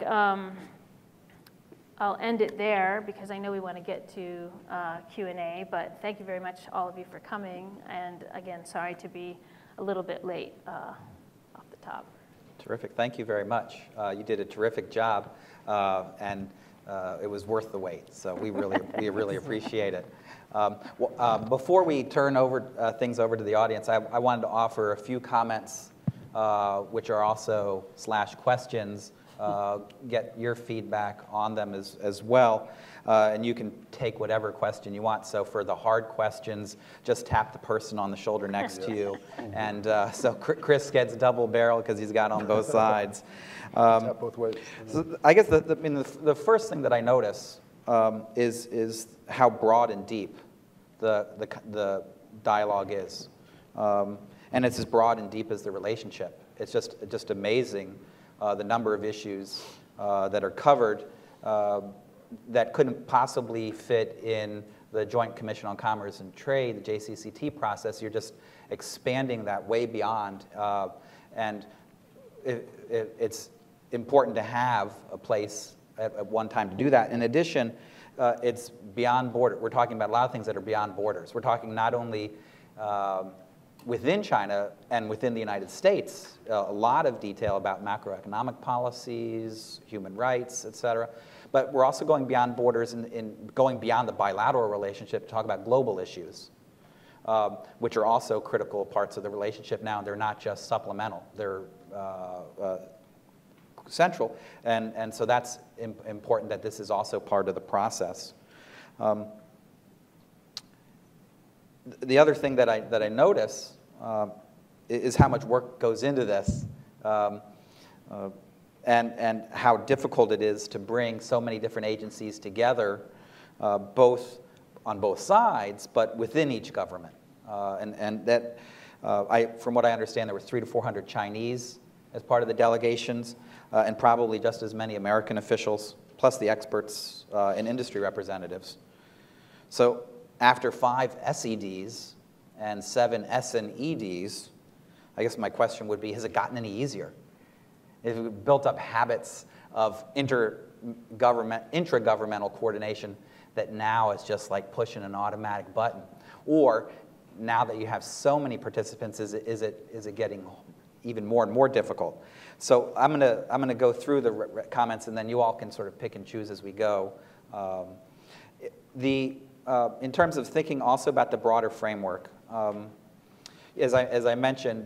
I'll end it there because I know we want to get to Q&A, but thank you very much, all of you, for coming. And again, sorry to be a little bit late off the top. Terrific. Thank you very much. You did a terrific job, and it was worth the wait. So we really appreciate it. Before we turn things over to the audience, I wanted to offer a few comments, which are also /questions. Get your feedback on them as well. And you can take whatever question you want. So for the hard questions, just tap the person on the shoulder next to you. And so Chris gets double barrel because he's got on both sides. Tap both ways. So I guess the first thing that I notice is how broad and deep the dialogue is. And it's as broad and deep as the relationship. It's just amazing the number of issues that are covered that couldn't possibly fit in the Joint Commission on Commerce and Trade, the JCCT process. You're just expanding that way beyond. And it's important to have a place at one time to do that. In addition, it's beyond border. We're talking about a lot of things that are beyond borders. We're talking not only within China and within the United States, a lot of detail about macroeconomic policies, human rights, et cetera. But we're also going beyond borders and going beyond the bilateral relationship to talk about global issues, which are also critical parts of the relationship now. They're not just supplemental. They're central. And so that's important that this is also part of the process. The other thing that I notice is how much work goes into this, and how difficult it is to bring so many different agencies together, both on both sides, but within each government. And that, from what I understand, there were 300 to 400 Chinese as part of the delegations, and probably just as many American officials, plus the experts and industry representatives. So after 5 S&EDs and 7 S&EDs, I guess my question would be, has it gotten any easier? Have we built up habits of intragovernmental coordination that now it's just like pushing an automatic button? Or now that you have so many participants, is it getting even more and more difficult? So I'm gonna go through the comments, and then you all can sort of pick and choose as we go. In terms of thinking also about the broader framework, as I mentioned,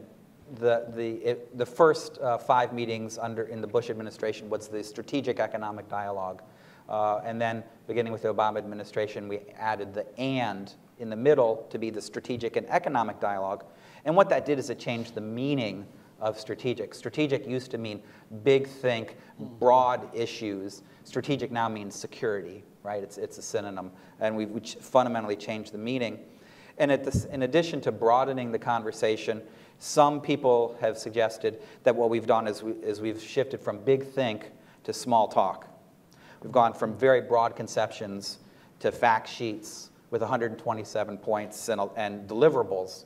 the first 5 meetings in the Bush administration was the strategic economic dialogue, and then beginning with the Obama administration, we added the "and" in the middle to be the strategic and economic dialogue. And what that did is it changed the meaning of strategic. Strategic used to mean big think, broad issues. Strategic now means security, right? It's a synonym, and we fundamentally changed the meaning. And in addition to broadening the conversation, some people have suggested that what we've done is we've shifted from big think to small talk. We've gone from very broad conceptions to fact sheets with 127 points and deliverables.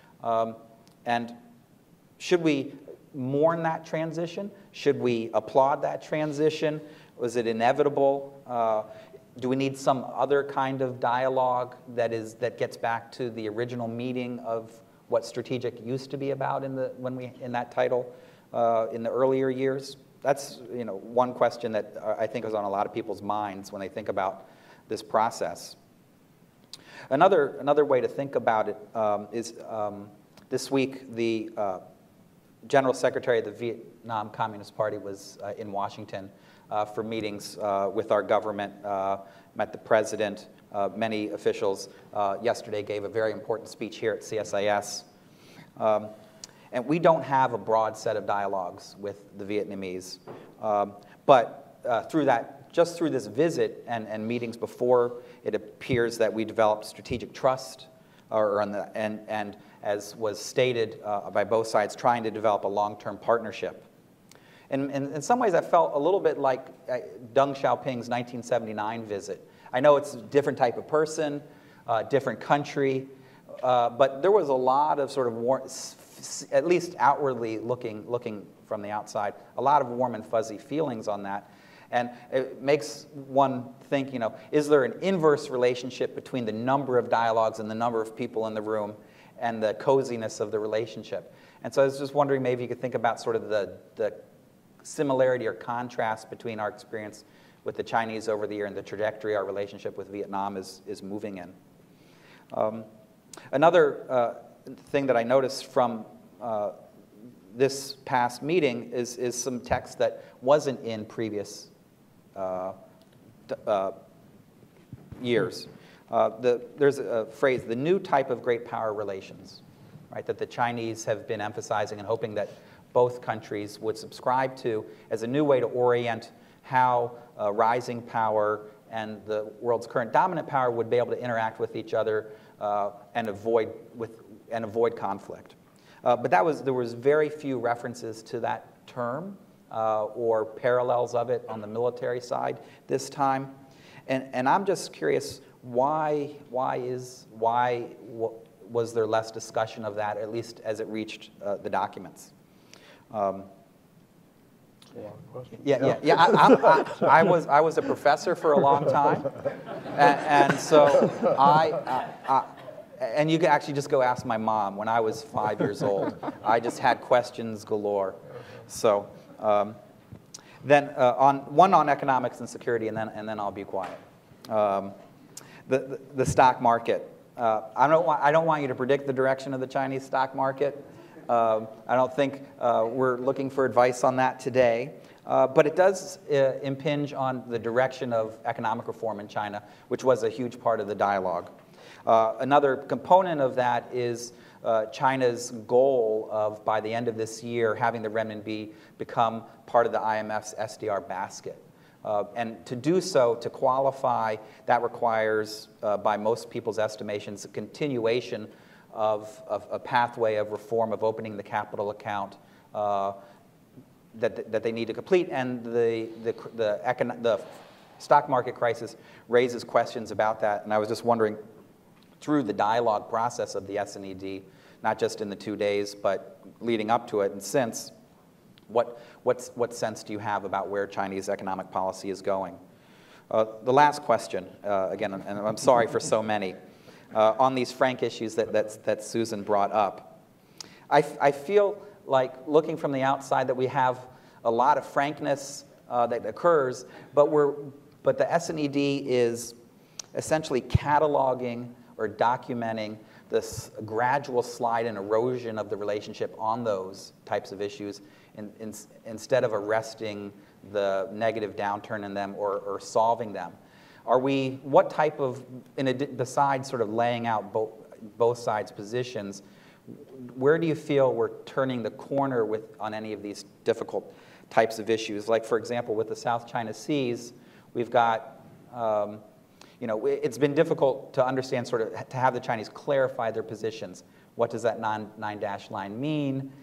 And should we mourn that transition? Should we applaud that transition? Was it inevitable? Do we need some other kind of dialogue that gets back to the original meaning of what strategic used to be about in that title in the earlier years? That's one question that I think is on a lot of people's minds when they think about this process. Another way to think about it is this week the General Secretary of the Vietnam Communist Party was in Washington for meetings with our government, met the president, many officials. Yesterday gave a very important speech here at CSIS. And we don't have a broad set of dialogues with the Vietnamese. But just through this visit and meetings before, it appears that we developed strategic trust, and as was stated by both sides, trying to develop a long-term partnership. And in some ways, I felt a little bit like Deng Xiaoping's 1979 visit. I know it's a different type of person, different country, but there was a lot of sort of at least outwardly looking from the outside, a lot of warm and fuzzy feelings on that. And it makes one think, is there an inverse relationship between the number of dialogues and the number of people in the room and the coziness of the relationship? And so I was just wondering maybe you could think about sort of the similarity or contrast between our experience with the Chinese over the year and the trajectory our relationship with Vietnam is moving in. Another thing that I noticed from this past meeting is some text that wasn't in previous years. There's a phrase, the new type of great power relations, right, that the Chinese have been emphasizing and hoping that both countries would subscribe to as a new way to orient how rising power and the world's current dominant power would be able to interact with each other and avoid conflict. But there was very few references to that term or parallels of it on the military side this time. And I'm just curious, why was there less discussion of that, at least as it reached the documents? Yeah. I was a professor for a long time, and so and you can actually just go ask my mom. When I was 5 years old, I just had questions galore. So then on economics and security, and then I'll be quiet. The stock market. I don't want you to predict the direction of the Chinese stock market. I don't think we're looking for advice on that today. But it does impinge on the direction of economic reform in China, which was a huge part of the dialogue. Another component of that is China's goal of, by the end of this year, having the renminbi become part of the IMF's SDR basket. And to do so, to qualify, that requires, by most people's estimations, a continuation of a pathway of reform of opening the capital account that they need to complete. And the stock market crisis raises questions about that. And I was just wondering, through the dialogue process of the S&ED, not just in the 2 days, but leading up to it and since, what sense do you have about where Chinese economic policy is going? The last question, again, and I'm sorry for so many, on these frank issues that Susan brought up. I feel like, looking from the outside, that we have a lot of frankness that occurs, but the S&ED is essentially cataloging or documenting this gradual slide and erosion of the relationship on those types of issues instead of arresting the negative downturn in them or solving them. What type of, besides sort of laying out both sides' positions, where do you feel we're turning the corner on any of these difficult types of issues? Like, for example, with the South China Seas, we've got, it's been difficult to understand, sort of, to have the Chinese clarify their positions. What does that nine-dash line mean?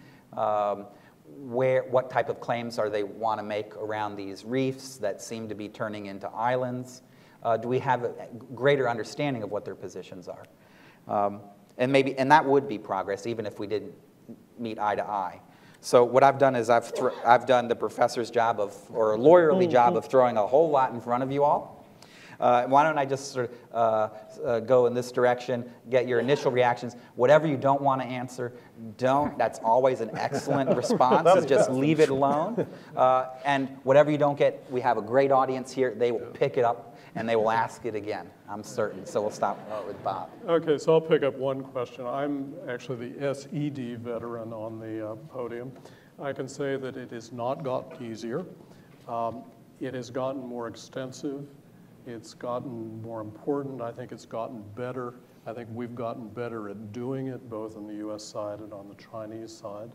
What type of claims they want to make around these reefs that seem to be turning into islands? Do we have a greater understanding of what their positions are? And that would be progress, even if we didn't meet eye to eye. So what I've done is I've done the professor's job or a lawyerly job of throwing a whole lot in front of you all. Why don't I just sort of go in this direction, get your initial reactions. Whatever you don't want to answer, don't. That's always an excellent response, is just leave it alone. And whatever you don't get, we have a great audience here. They will pick it up and they will ask it again, I'm certain. So we'll stop with Bob. Okay, so I'll pick up one question. I'm actually the S&ED veteran on the podium. I can say that it has not gotten easier. It has gotten more extensive. It's gotten more important. I think it's gotten better. I think we've gotten better at doing it, both on the US side and on the Chinese side.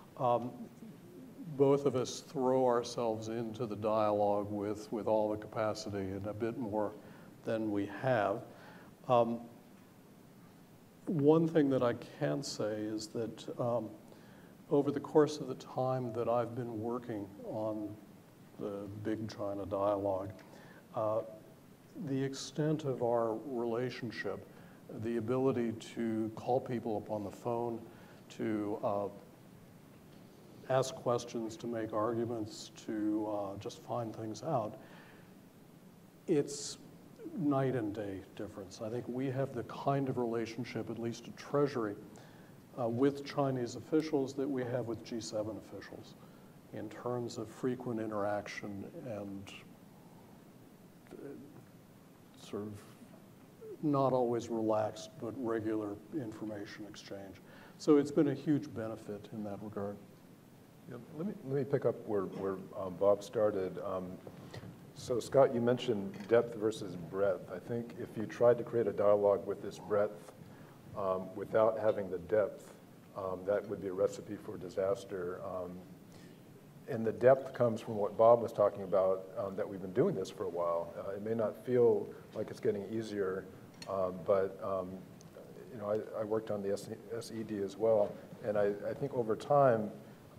Both of us throw ourselves into the dialogue with all the capacity and a bit more than we have. One thing that I can say is that over the course of the time that I've been working on the Big China dialogue, the extent of our relationship, the ability to call people up on the phone, to ask questions, to make arguments, to just find things out, it's night and day difference. I think we have the kind of relationship, at least at Treasury, with Chinese officials that we have with G7 officials in terms of frequent interaction and sort of not always relaxed, but regular information exchange. So it's been a huge benefit in that regard. Yeah, let me pick up where Bob started. So Scott, you mentioned depth versus breadth. I think if you tried to create a dialogue with this breadth without having the depth, that would be a recipe for disaster. And the depth comes from what Bob was talking about, that we've been doing this for a while. It may not feel like it's getting easier, but you know, I worked on the S&ED as well, and I think over time,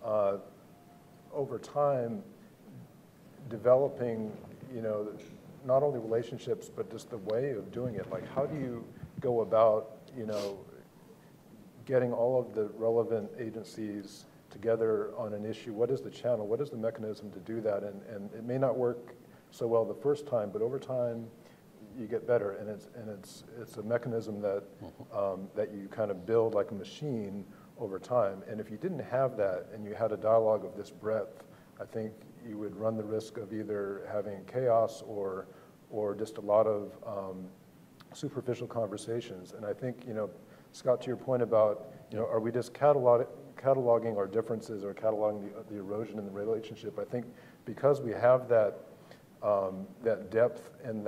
developing, you know, not only relationships, but just the way of doing it. Like, how do you go about, you know, getting all of the relevant agencies together on an issue? What is the channel? What is the mechanism to do that? And it may not work so well the first time, but over time, you get better. And it's a mechanism that that you kind of build like a machine over time. And if you didn't have that and you had a dialogue of this breadth, I think you would run the risk of either having chaos or just a lot of superficial conversations. And I think, you know, Scott, to your point about, you know, are we just cataloging our differences or cataloging the erosion in the relationship? I think because we have that that depth and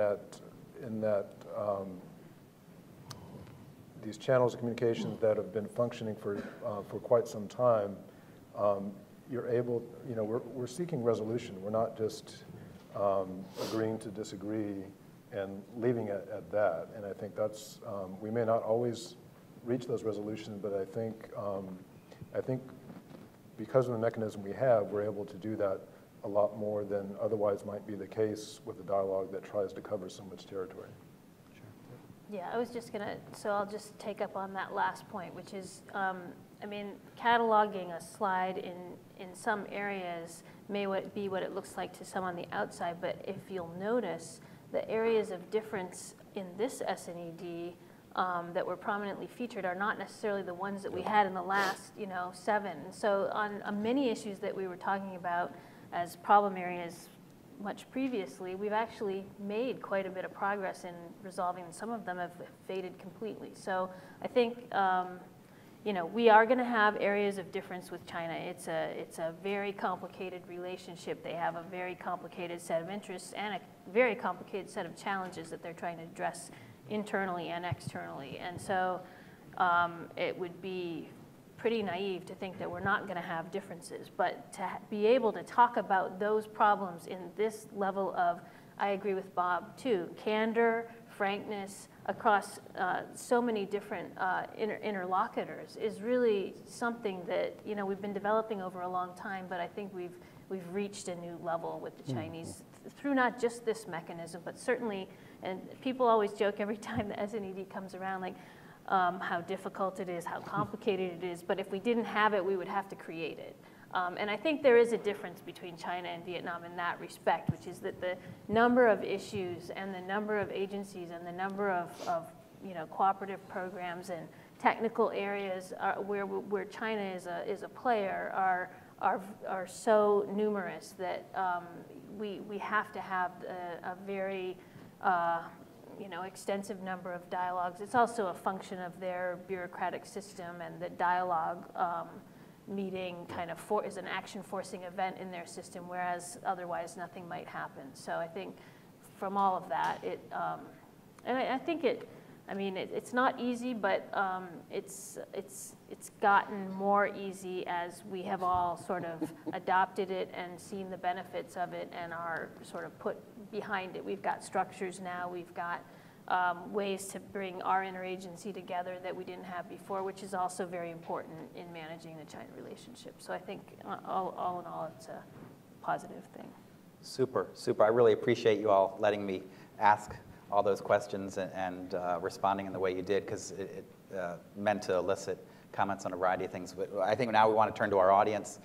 these channels of communication that have been functioning for quite some time, you're able, you know, we're seeking resolution. We're not just agreeing to disagree and leaving it at that. And I think that's, we may not always reach those resolutions, but I think because of the mechanism we have, we're able to do that a lot more than otherwise might be the case with a dialogue that tries to cover so much territory. Yeah, I was just gonna, so I'll just take up on that last point, which is, I mean, cataloging a slide in some areas may be what it looks like to some on the outside, but if you'll notice, the areas of difference in this S&ED that were prominently featured are not necessarily the ones that we had in the last, you know, 7. So on many issues that we were talking about as problem areas much previously, we've actually made quite a bit of progress in resolving. Some of them have faded completely. So I think, you know, we are going to have areas of difference with China. It's a very complicated relationship. They have a very complicated set of interests and a very complicated set of challenges that they're trying to address internally and externally. And so it would be pretty naive to think that we're not going to have differences, but to be able to talk about those problems in this level of, I agree with Bob too, candor, frankness across so many different interlocutors is really something that, you know, we've been developing over a long time, but I think we've reached a new level with the Chinese through not just this mechanism, but certainly, and people always joke every time the S&ED comes around, like, how difficult it is, how complicated it is, but if we didn't have it, we would have to create it. And I think there is a difference between China and Vietnam in that respect, which is that the number of issues and the number of agencies and the number of you know, cooperative programs and technical areas where China is a player are so numerous that we have to have a very you know, extensive number of dialogues. It's also a function of their bureaucratic system, and the dialogue meeting kind of is an action-forcing event in their system, whereas otherwise nothing might happen. So I think from all of that, and I think I mean, it's not easy, but it's gotten more easy as we have all sort of adopted it and seen the benefits of it and are sort of put behind it. We've got structures now. We've got ways to bring our interagency together that we didn't have before, which is also very important in managing the China relationship. So I think all in all, it's a positive thing. Super, super. I really appreciate you all letting me ask all those questions and responding in the way you did, because it meant to elicit comments on a variety of things. But I think now we want to turn to our audience.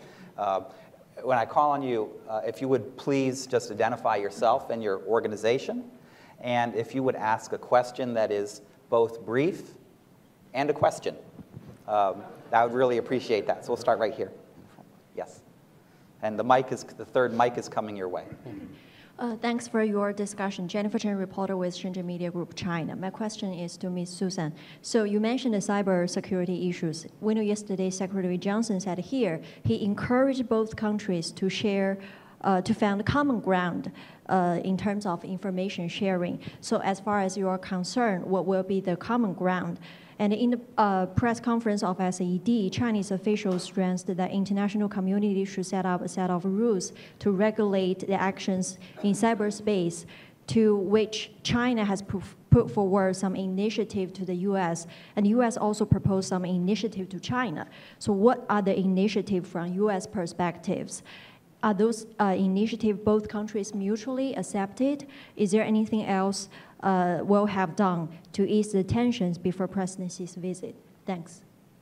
When I call on you, if you would please just identify yourself and your organization, and if you would ask a question that is both brief and a question. I would really appreciate that. So we'll start right here. Yes. And the third mic is coming your way. Thanks for your discussion. Jennifer Chen, reporter with Shenzhen Media Group, China. My question is to Ms. Susan. So you mentioned the cybersecurity issues. We know yesterday Secretary Johnson said here he encouraged both countries to share, to find common ground in terms of information sharing. So as far as you are concerned, what will be the common ground? And in the press conference of S&ED, Chinese officials stressed that international community should set up a set of rules to regulate the actions in cyberspace, to which China has put forward some initiative to the US, and the US also proposed some initiative to China. So what are the initiatives from US perspectives? Are those initiatives both countries mutually accepted? Is there anything else will have done to ease the tensions before presidency's visit? Thanks.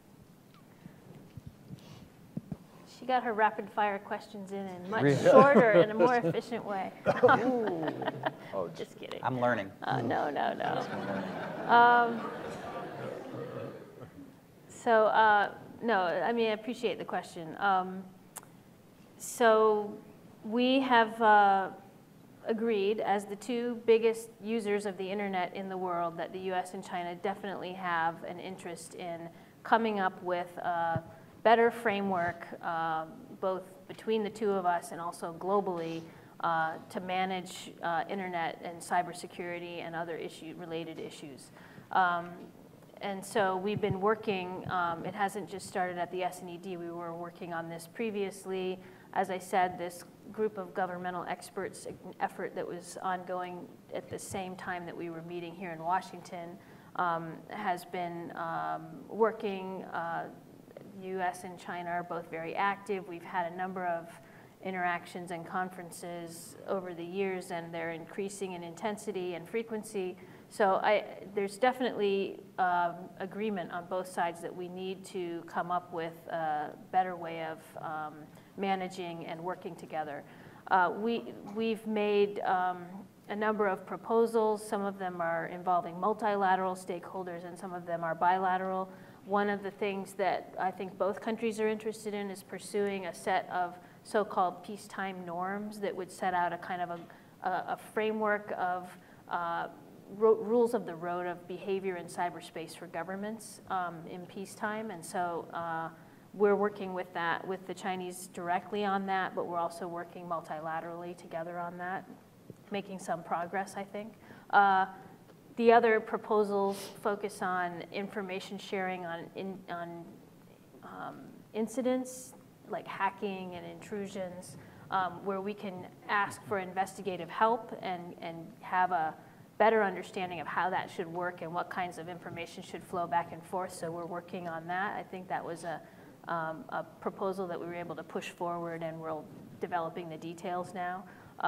She got her rapid fire questions in much shorter and a more efficient way. Ooh. Oh, just kidding. I'm learning. No. No, I mean, I appreciate the question. So we have agreed, as the two biggest users of the internet in the world, that the US and China definitely have an interest in coming up with a better framework, both between the two of us and also globally, to manage internet and cybersecurity and other related issues. And so we've been working, it hasn't just started at the S&ED, we were working on this previously. As I said, this group of governmental experts effort that was ongoing at the same time that we were meeting here in Washington has been working. US and China are both very active. We've had a number of interactions and conferences over the years, and they're increasing in intensity and frequency. So there's definitely agreement on both sides that we need to come up with a better way of managing and working together. We've made a number of proposals. Some of them are involving multilateral stakeholders and some of them are bilateral. One of the things that I think both countries are interested in is pursuing a set of so-called peacetime norms that would set out a kind of a framework of rules of the road of behavior in cyberspace for governments in peacetime. And so we're working with the Chinese directly on that, but we're also working multilaterally together on that, making some progress, I think. The other proposals focus on information sharing on incidents like hacking and intrusions, where we can ask for investigative help and have a better understanding of how that should work and what kinds of information should flow back and forth. So we're working on that. I think that was a proposal that we were able to push forward, and we're developing the details now.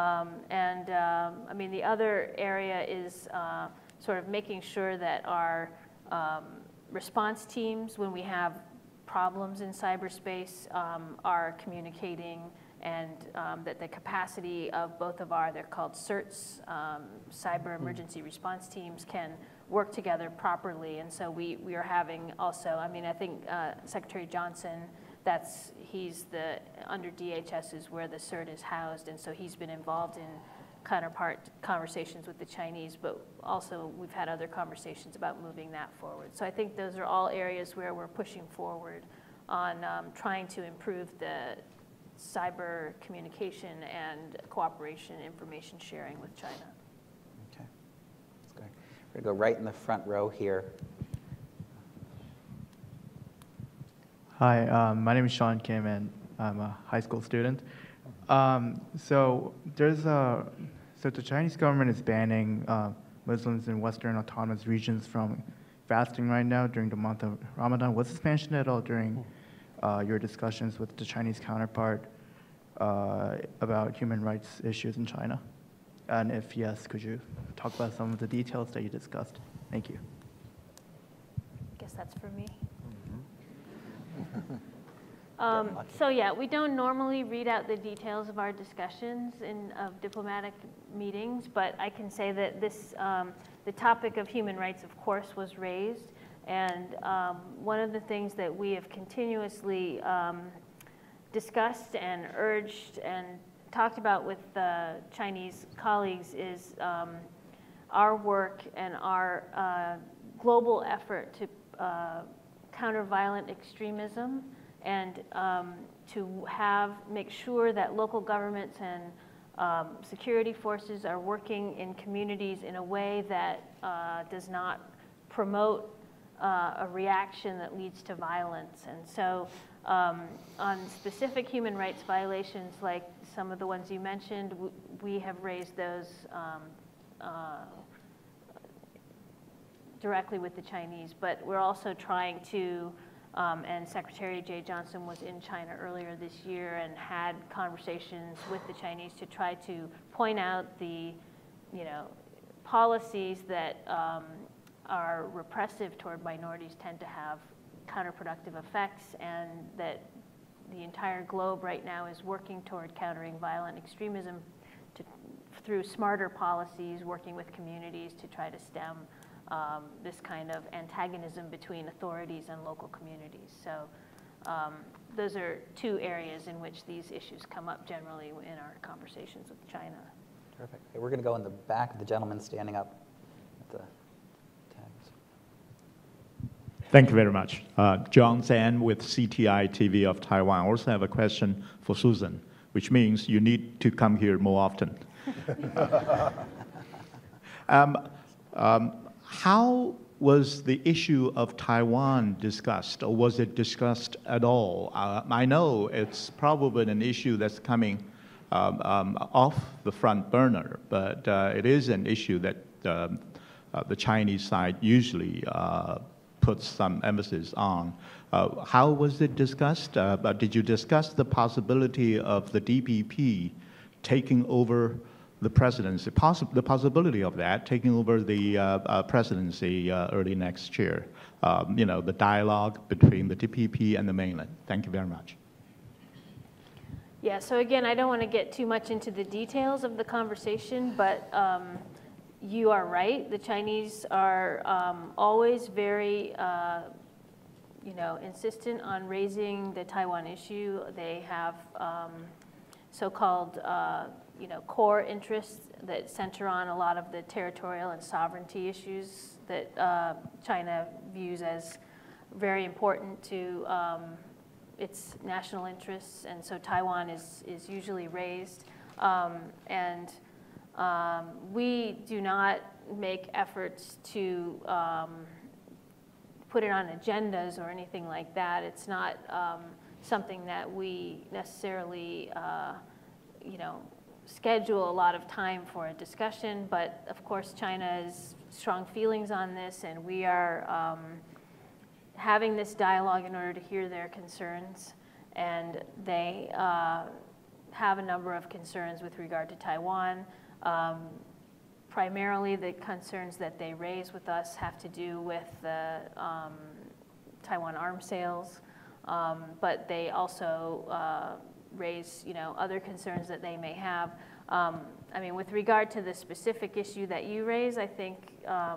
I mean, the other area is sort of making sure that our response teams, when we have problems in cyberspace, are communicating, and that the capacity of both of they're called CERTs, cyber emergency response teams, can work together properly. And so we are having also, I mean, I think Secretary Johnson, he's under DHS is where the CERT is housed, and so he's been involved in counterpart conversations with the Chinese, but also we've had other conversations about moving that forward. So I think those are all areas where we're pushing forward on trying to improve the cyber communication and cooperation, information sharing with China. Okay, that's great. We're going to go right in the front row here. Hi, my name is Sean Kim, and I'm a high school student. So the Chinese government is banning Muslims in Western autonomous regions from fasting right now during the month of Ramadan. Was this mentioned at all during your discussions with the Chinese counterpart about human rights issues in China? And if yes, could you talk about some of the details that you discussed? Thank you. I guess that's for me. So yeah, we don't normally read out the details of our discussions of diplomatic meetings, but I can say that this, the topic of human rights, of course, was raised, And one of the things that we have continuously discussed and urged and talked about with Chinese colleagues is our work and our global effort to counter violent extremism and to make sure that local governments and security forces are working in communities in a way that does not promote a reaction that leads to violence. And so on specific human rights violations like some of the ones you mentioned, we have raised those directly with the Chinese, but we're also trying to, and Secretary Jay Johnson was in China earlier this year and had conversations with the Chinese to try to point out the, policies that are repressive toward minorities tend to have counterproductive effects, and that the entire globe right now is working toward countering violent extremism through smarter policies, working with communities to try to stem this kind of antagonism between authorities and local communities. So those are two areas in which these issues come up generally in our conversations with China. Terrific. Okay, we're going to go in the back of the gentleman standing up at the tags. Thank you very much. John Zhang with CTI TV of Taiwan. I also have a question for Susan, which means you need to come here more often. How was the issue of Taiwan discussed, or was it discussed at all? I know it's probably an issue that's coming off the front burner, but it is an issue that the Chinese side usually puts some emphasis on. How was it discussed? Did you discuss the possibility of the DPP taking over the presidency, the possibility of that, taking over the presidency early next year? The dialogue between the DPP and the mainland. Thank you very much. Yeah, so again, I don't want to get too much into the details of the conversation, but you are right. The Chinese are always very, insistent on raising the Taiwan issue. They have so-called, core interests that center on a lot of the territorial and sovereignty issues that China views as very important to its national interests, and so Taiwan is usually raised. We do not make efforts to put it on agendas or anything like that. It's not something that we necessarily, schedule a lot of time for a discussion, but of course China has strong feelings on this, and we are having this dialogue in order to hear their concerns, and they have a number of concerns with regard to Taiwan. Primarily the concerns that they raise with us have to do with the Taiwan arms sales, but they also raise, other concerns that they may have. With regard to the specific issue that you raise, I think,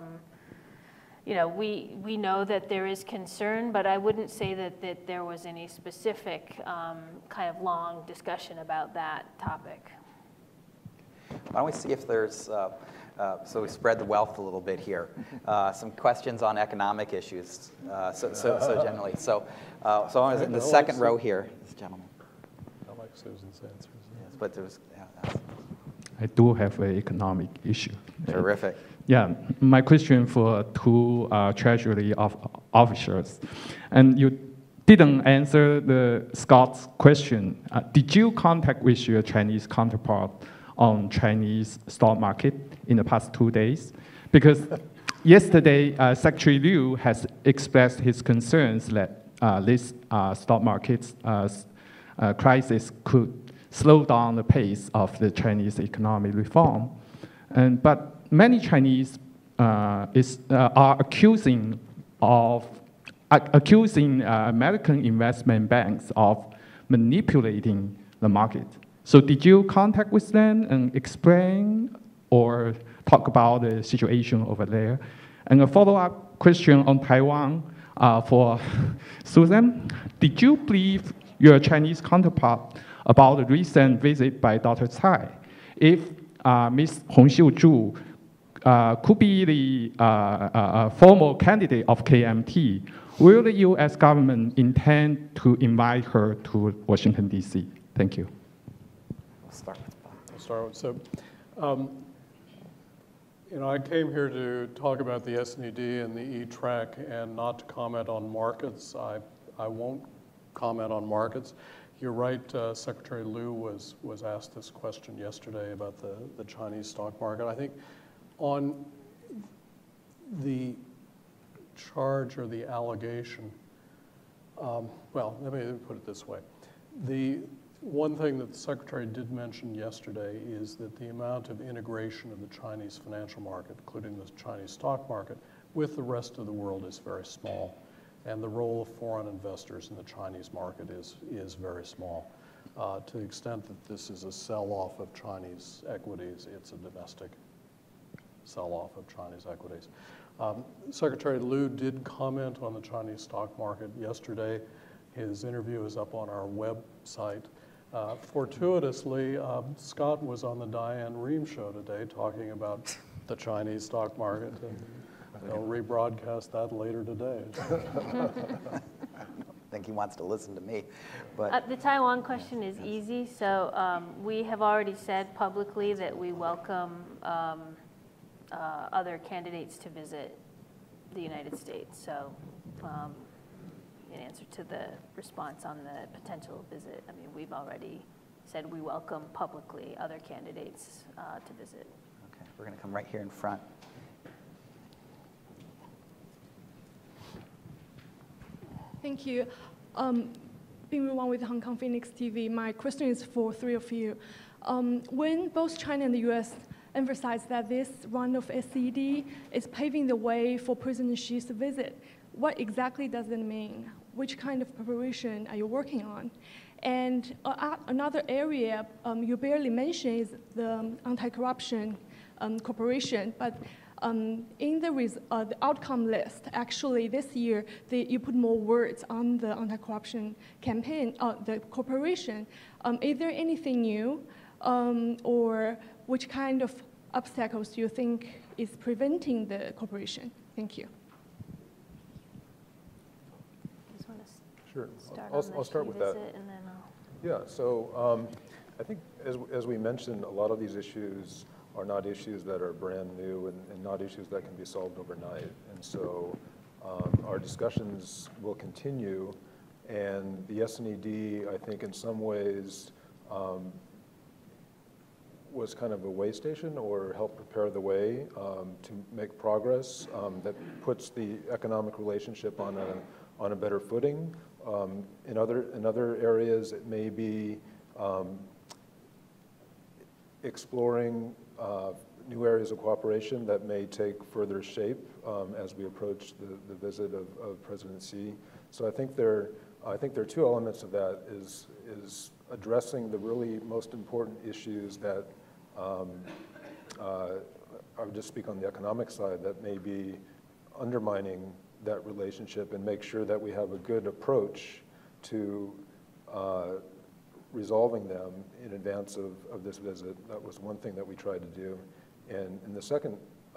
we know that there is concern, but I wouldn't say that there was any specific kind of long discussion about that topic. Why don't we see if there's, so we spread the wealth a little bit here, some questions on economic issues, so generally. So I was in the second row here, this gentleman. I like Susan's answers. Yes, but there was, I do have an economic issue. Terrific. Yeah, my question for two Treasury officers, and you didn't answer Scott's question. Did you contact with your Chinese counterpart on Chinese stock market in the past 2 days? Because yesterday, Secretary Liu has expressed his concerns that this stock market crisis could slow down the pace of the Chinese economic reform. But many Chinese are accusing American investment banks of manipulating the market. So did you contact with them and explain or talk about the situation over there? And a follow-up question on Taiwan for Susan. Did you brief your Chinese counterpart about the recent visit by Dr. Tsai? If Ms. Hongxiu Zhu could be the formal candidate of KMT, will the U.S. government intend to invite her to Washington, D.C.? Thank you. We'll start with Bob. I'll start with, so, you know, I came here to talk about the S&ED and the E-track and not to comment on markets. I won't comment on markets. You're right, Secretary Liu was asked this question yesterday about the Chinese stock market. I think on the charge or the allegation, well, let me put it this way. The one thing that the Secretary did mention yesterday is that the amount of integration of the Chinese financial market, including the Chinese stock market, with the rest of the world is very small. And the role of foreign investors in the Chinese market is very small. To the extent that this is a sell-off of Chinese equities, it's a domestic sell-off of Chinese equities. Secretary Liu did comment on the Chinese stock market yesterday. His interview is up on our website. Fortuitously, Scott was on the Diane Rehm show today talking about the Chinese stock market. And they'll rebroadcast that later today. I think he wants to listen to me. But the Taiwan question is easy. So we have already said publicly that we welcome other candidates to visit the United States. So in answer to the response on the potential visit, I mean, we've already said we welcome publicly other candidates to visit. okay, we're going to come right here in front. Thank you. Bing Wang with Hong Kong Phoenix TV. My question is for three of you. When both China and the US emphasize that this round of S&ED is paving the way for President Xi's visit, what exactly does it mean? Which kind of preparation are you working on? And another area you barely mentioned is the anti-corruption cooperation, but in the outcome list, actually this year, you put more words on the anti-corruption campaign, the cooperation. Is there anything new, or which kind of obstacles do you think is preventing the cooperation? Thank you. Sure. I'll start with that. And then Yeah, so I think as we mentioned, a lot of these issues are not issues that are brand new and not issues that can be solved overnight. And so our discussions will continue, and the S&ED, I think in some ways, was kind of a way station or helped prepare the way to make progress that puts the economic relationship on a better footing. In other areas, it may be exploring new areas of cooperation that may take further shape as we approach the visit of President Xi. So I think there are two elements of that: is addressing the really most important issues that I would just speak on the economic side that may be undermining that relationship, and make sure that we have a good approach to resolving them in advance of this visit. That was one thing that we tried to do. And the second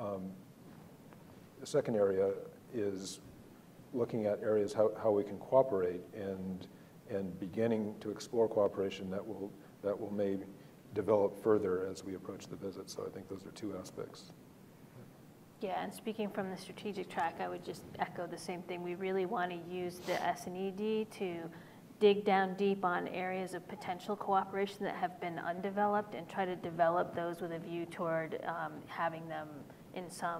area is looking at areas how we can cooperate and beginning to explore cooperation that will maybe develop further as we approach the visit. So I think those are two aspects. yeah, and speaking from the strategic track, I would just echo the same thing. We really want to use the S&ED to dig down deep on areas of potential cooperation that have been undeveloped and try to develop those with a view toward having them in some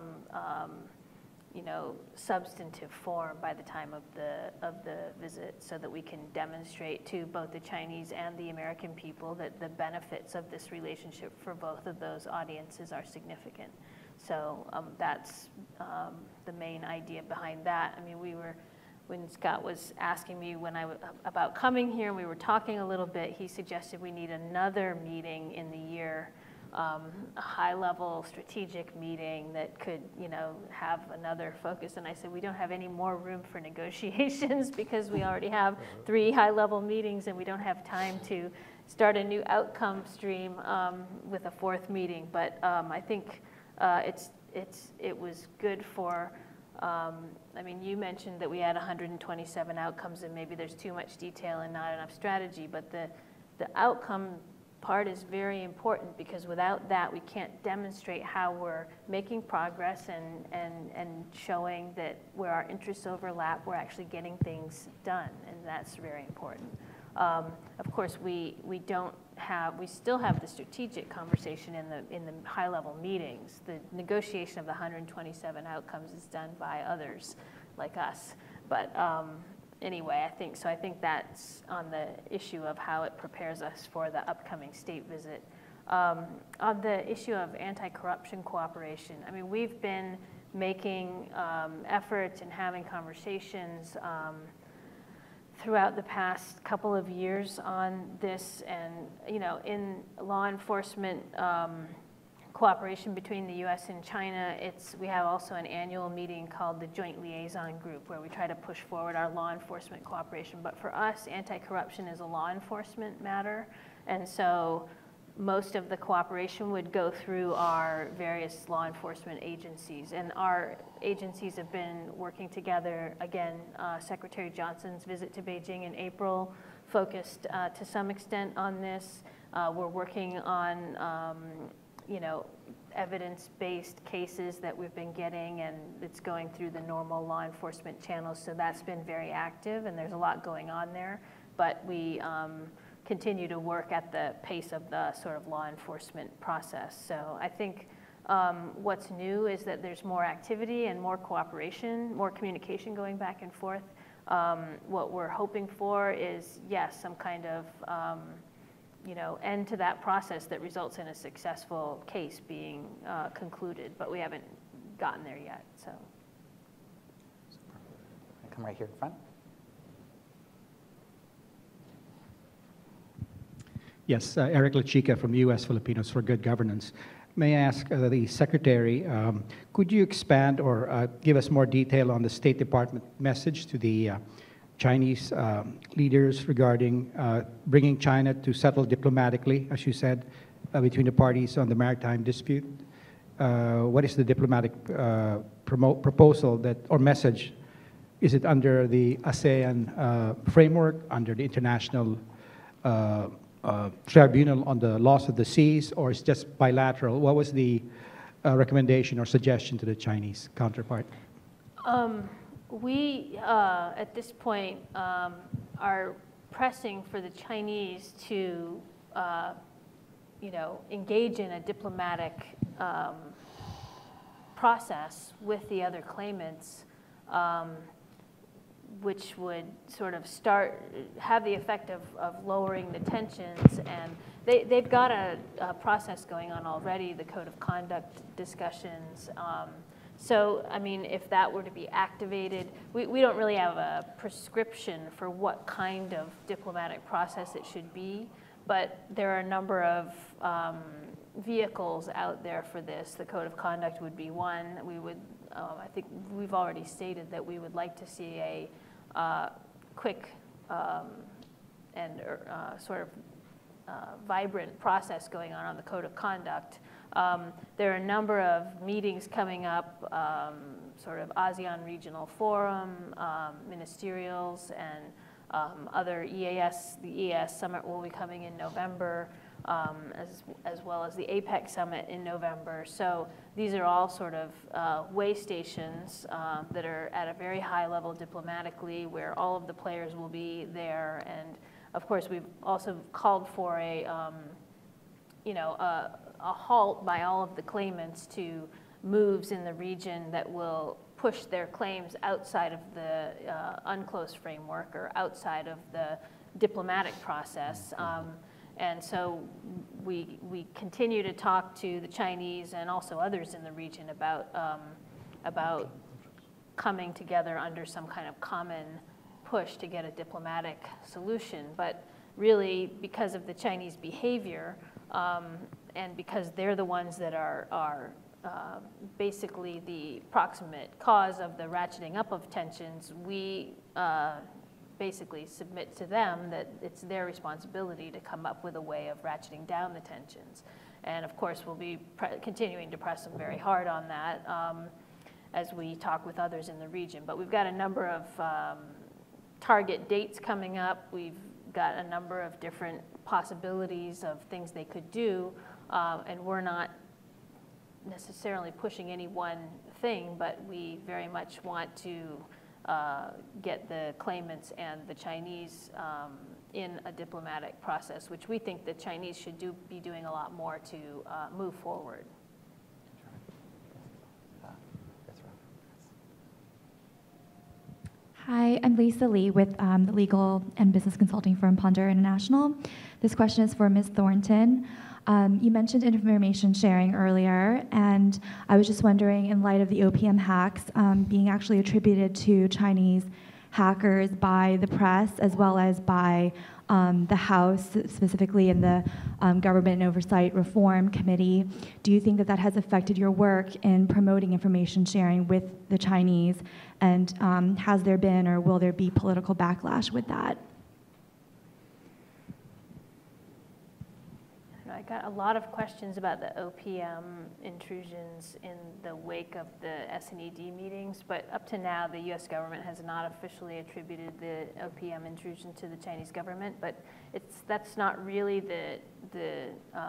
substantive form by the time of the visit, so that we can demonstrate to both the Chinese and the American people that the benefits of this relationship for both of those audiences are significant. So that's the main idea behind that. I mean, when Scott was asking me about coming here, and we were talking a little bit, he suggested we need another meeting in the year a high-level strategic meeting that could, you know, have another focus. And I said, we don't have any more room for negotiations because we already have 3 high-level meetings and we don't have time to start a new outcome stream with a 4th meeting. But I think it was good for, I mean, you mentioned that we had 127 outcomes and maybe there's too much detail and not enough strategy, but the outcome part is very important because without that we can't demonstrate how we're making progress and showing that where our interests overlap, we're actually getting things done, and that's very important. Of course, we still have the strategic conversation in the high-level meetings. The negotiation of the 127 outcomes is done by others like us. But anyway, I think that's on the issue of how it prepares us for the upcoming state visit. On the issue of anti-corruption cooperation, I mean, we've been making efforts and having conversations throughout the past couple of years on this, and you know, in law enforcement cooperation between the U.S. and China, we have also an annual meeting called the Joint Liaison Group where we try to push forward our law enforcement cooperation. But for us, anti-corruption is a law enforcement matter, and so most of the cooperation would go through our various law enforcement agencies. And our agencies have been working together. Again, Secretary Johnson's visit to Beijing in April focused to some extent on this. We're working on, you know, evidence-based cases that we've been getting, and it's going through the normal law enforcement channels. So that's been very active, and there's a lot going on there. But we continue to work at the pace of the sort of law enforcement process. So I think what's new is that there's more activity and more cooperation, more communication going back and forth. What we're hoping for is, yes, some kind of you know, end to that process that results in a successful case being concluded, but we haven't gotten there yet. So Come right here in front. Yes, Eric Lachica from U.S. Filipinos for Good Governance. May I ask the Secretary, could you expand or give us more detail on the State Department message to the Chinese leaders regarding bringing China to settle diplomatically, as you said, between the parties on the maritime dispute? What is the diplomatic proposal that, or message? Is it under the ASEAN framework, under the International Tribunal on the Laws of the Seas, or is it just bilateral? What was the recommendation or suggestion to the Chinese counterpart? We, at this point, are pressing for the Chinese to, you know, engage in a diplomatic process with the other claimants, which would sort of have the effect of lowering the tensions. And they've got a process going on already, the code of conduct discussions. So, I mean, if that were to be activated, we don't really have a prescription for what kind of diplomatic process it should be, but there are a number of vehicles out there for this. The code of conduct would be one. We would, I think we've already stated that we would like to see a quick and sort of vibrant process going on the code of conduct. There are a number of meetings coming up, sort of ASEAN Regional Forum, ministerials, and other EAS. The EAS Summit will be coming in November, as well as the APEC Summit in November. So these are all sort of way stations that are at a very high level diplomatically, where all of the players will be there. And of course, we've also called for a, you know, a halt by all of the claimants to moves in the region that will push their claims outside of the UNCLOS framework or outside of the diplomatic process. And so we continue to talk to the Chinese and also others in the region about coming together under some kind of common push to get a diplomatic solution. But really, because of the Chinese behavior, and because they're the ones that are basically the proximate cause of the ratcheting up of tensions, we basically submit to them that it's their responsibility to come up with a way of ratcheting down the tensions. And of course, we'll be continuing to press them very hard on that as we talk with others in the region. But we've got a number of target dates coming up. We've got a number of different possibilities of things they could do, and we're not necessarily pushing any one thing, but we very much want to get the claimants and the Chinese in a diplomatic process, which we think the Chinese should be doing a lot more to move forward. Hi, I'm Lisa Lee with the legal and business consulting firm Ponder International. This question is for Ms. Thornton. You mentioned information sharing earlier, and I was just wondering, in light of the OPM hacks being actually attributed to Chinese hackers by the press as well as by the House, specifically in the Government and Oversight Reform Committee, do you think that that has affected your work in promoting information sharing with the Chinese? And has there been or will there be political backlash with that? I got a lot of questions about the OPM intrusions in the wake of the S&ED meetings, but up to now, the U.S. government has not officially attributed the OPM intrusion to the Chinese government, but that's not really the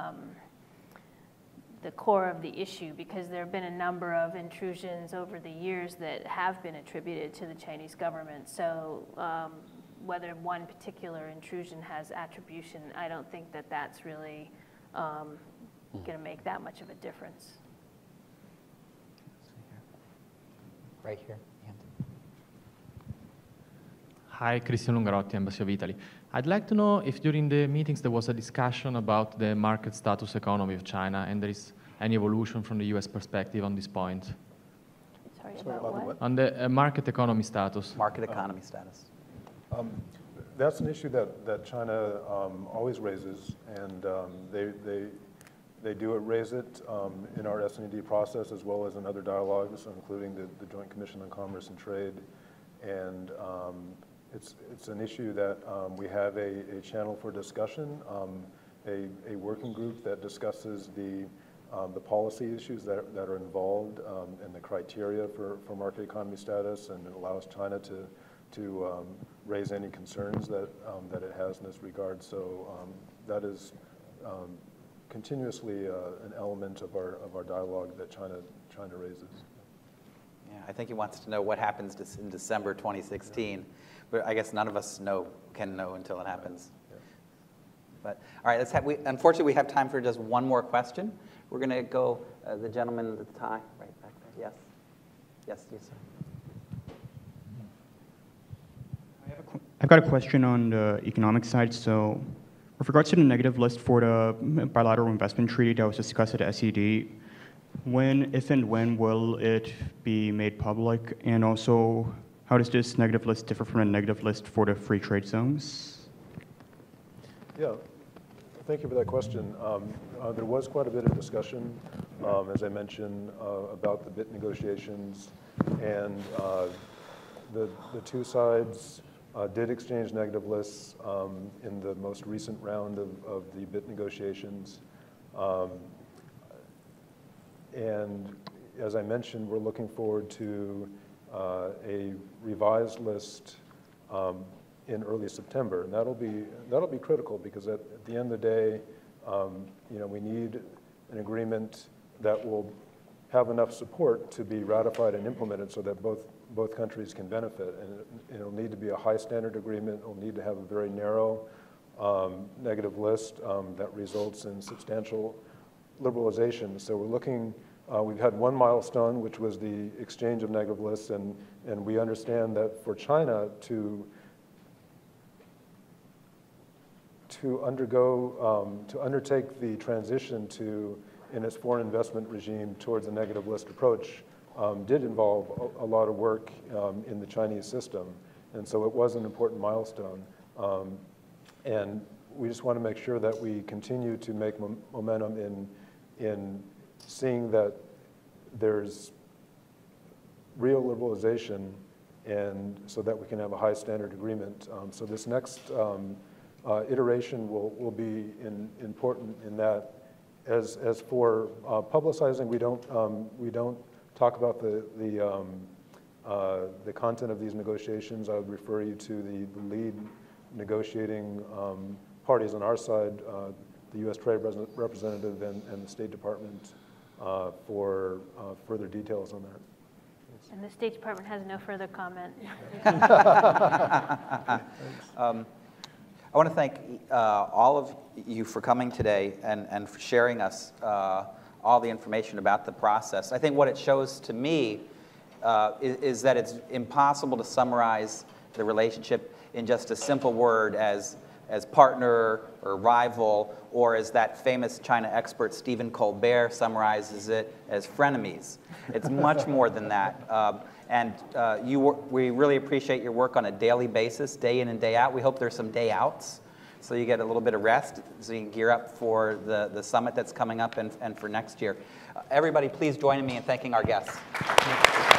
core of the issue, because there have been a number of intrusions over the years that have been attributed to the Chinese government. So whether one particular intrusion has attribution, I don't think that that's really going to make that much of a difference. Right here. Hi, Cristian Lungarotti, Embassy of Italy. I'd like to know if during the meetings there was a discussion about the market status economy of China, and there is any evolution from the US perspective on this point. Sorry, about what? On the market economy status. Market economy status. That's an issue that China always raises, and they do raise it in our S&ED process as well as in other dialogues, including the Joint Commission on Commerce and Trade. And it's an issue that we have a channel for discussion, a working group that discusses the policy issues that are involved and the criteria for market economy status, and it allows China to raise any concerns that it has in this regard. So that is continuously an element of our dialogue that China raises. Yeah, I think he wants to know what happens in December 2016, but I guess none of us can know until it happens. Yeah. But all right, unfortunately, we have time for just one more question. We're going to go the gentleman in the tie right back there. Yes, sir. I've got a question on the economic side. So with regards to the negative list for the bilateral investment treaty that was discussed at S&ED, if and when will it be made public? And also, how does this negative list differ from the negative list for the free trade zones? Yeah, thank you for that question. There was quite a bit of discussion, as I mentioned, about the BIT negotiations, and the two sides did exchange negative lists in the most recent round of the BIT negotiations. And as I mentioned, we're looking forward to a revised list in early September, and that'll be critical, because at the end of the day, we need an agreement that will have enough support to be ratified and implemented so that both countries can benefit. And it'll need to be a high standard agreement. It'll need to have a very narrow negative list that results in substantial liberalization. So we're looking, we've had one milestone, which was the exchange of negative lists, and we understand that for China to undertake the transition in its foreign investment regime towards a negative list approach did involve a lot of work in the Chinese system. And so it was an important milestone. And we just want to make sure that we continue to make momentum in seeing that there's real liberalization, and so that we can have a high standard agreement. So this next iteration will be important in that. As for publicizing, we don't talk about the content of these negotiations. I would refer you to the lead negotiating parties on our side, the U.S. Trade Representative and the State Department, for further details on that. And the State Department has no further comment. I want to thank all of you for coming today and for sharing us all the information about the process. I think what it shows to me is that it's impossible to summarize the relationship in just a simple word as partner or rival, or as that famous China expert Stephen Colbert summarizes it, as frenemies. It's much more than that. We really appreciate your work on a daily basis, day in and day out. We hope there's some day outs, so you get a little bit of rest, so you can gear up for the summit that's coming up and for next year. Everybody, please join me in thanking our guests.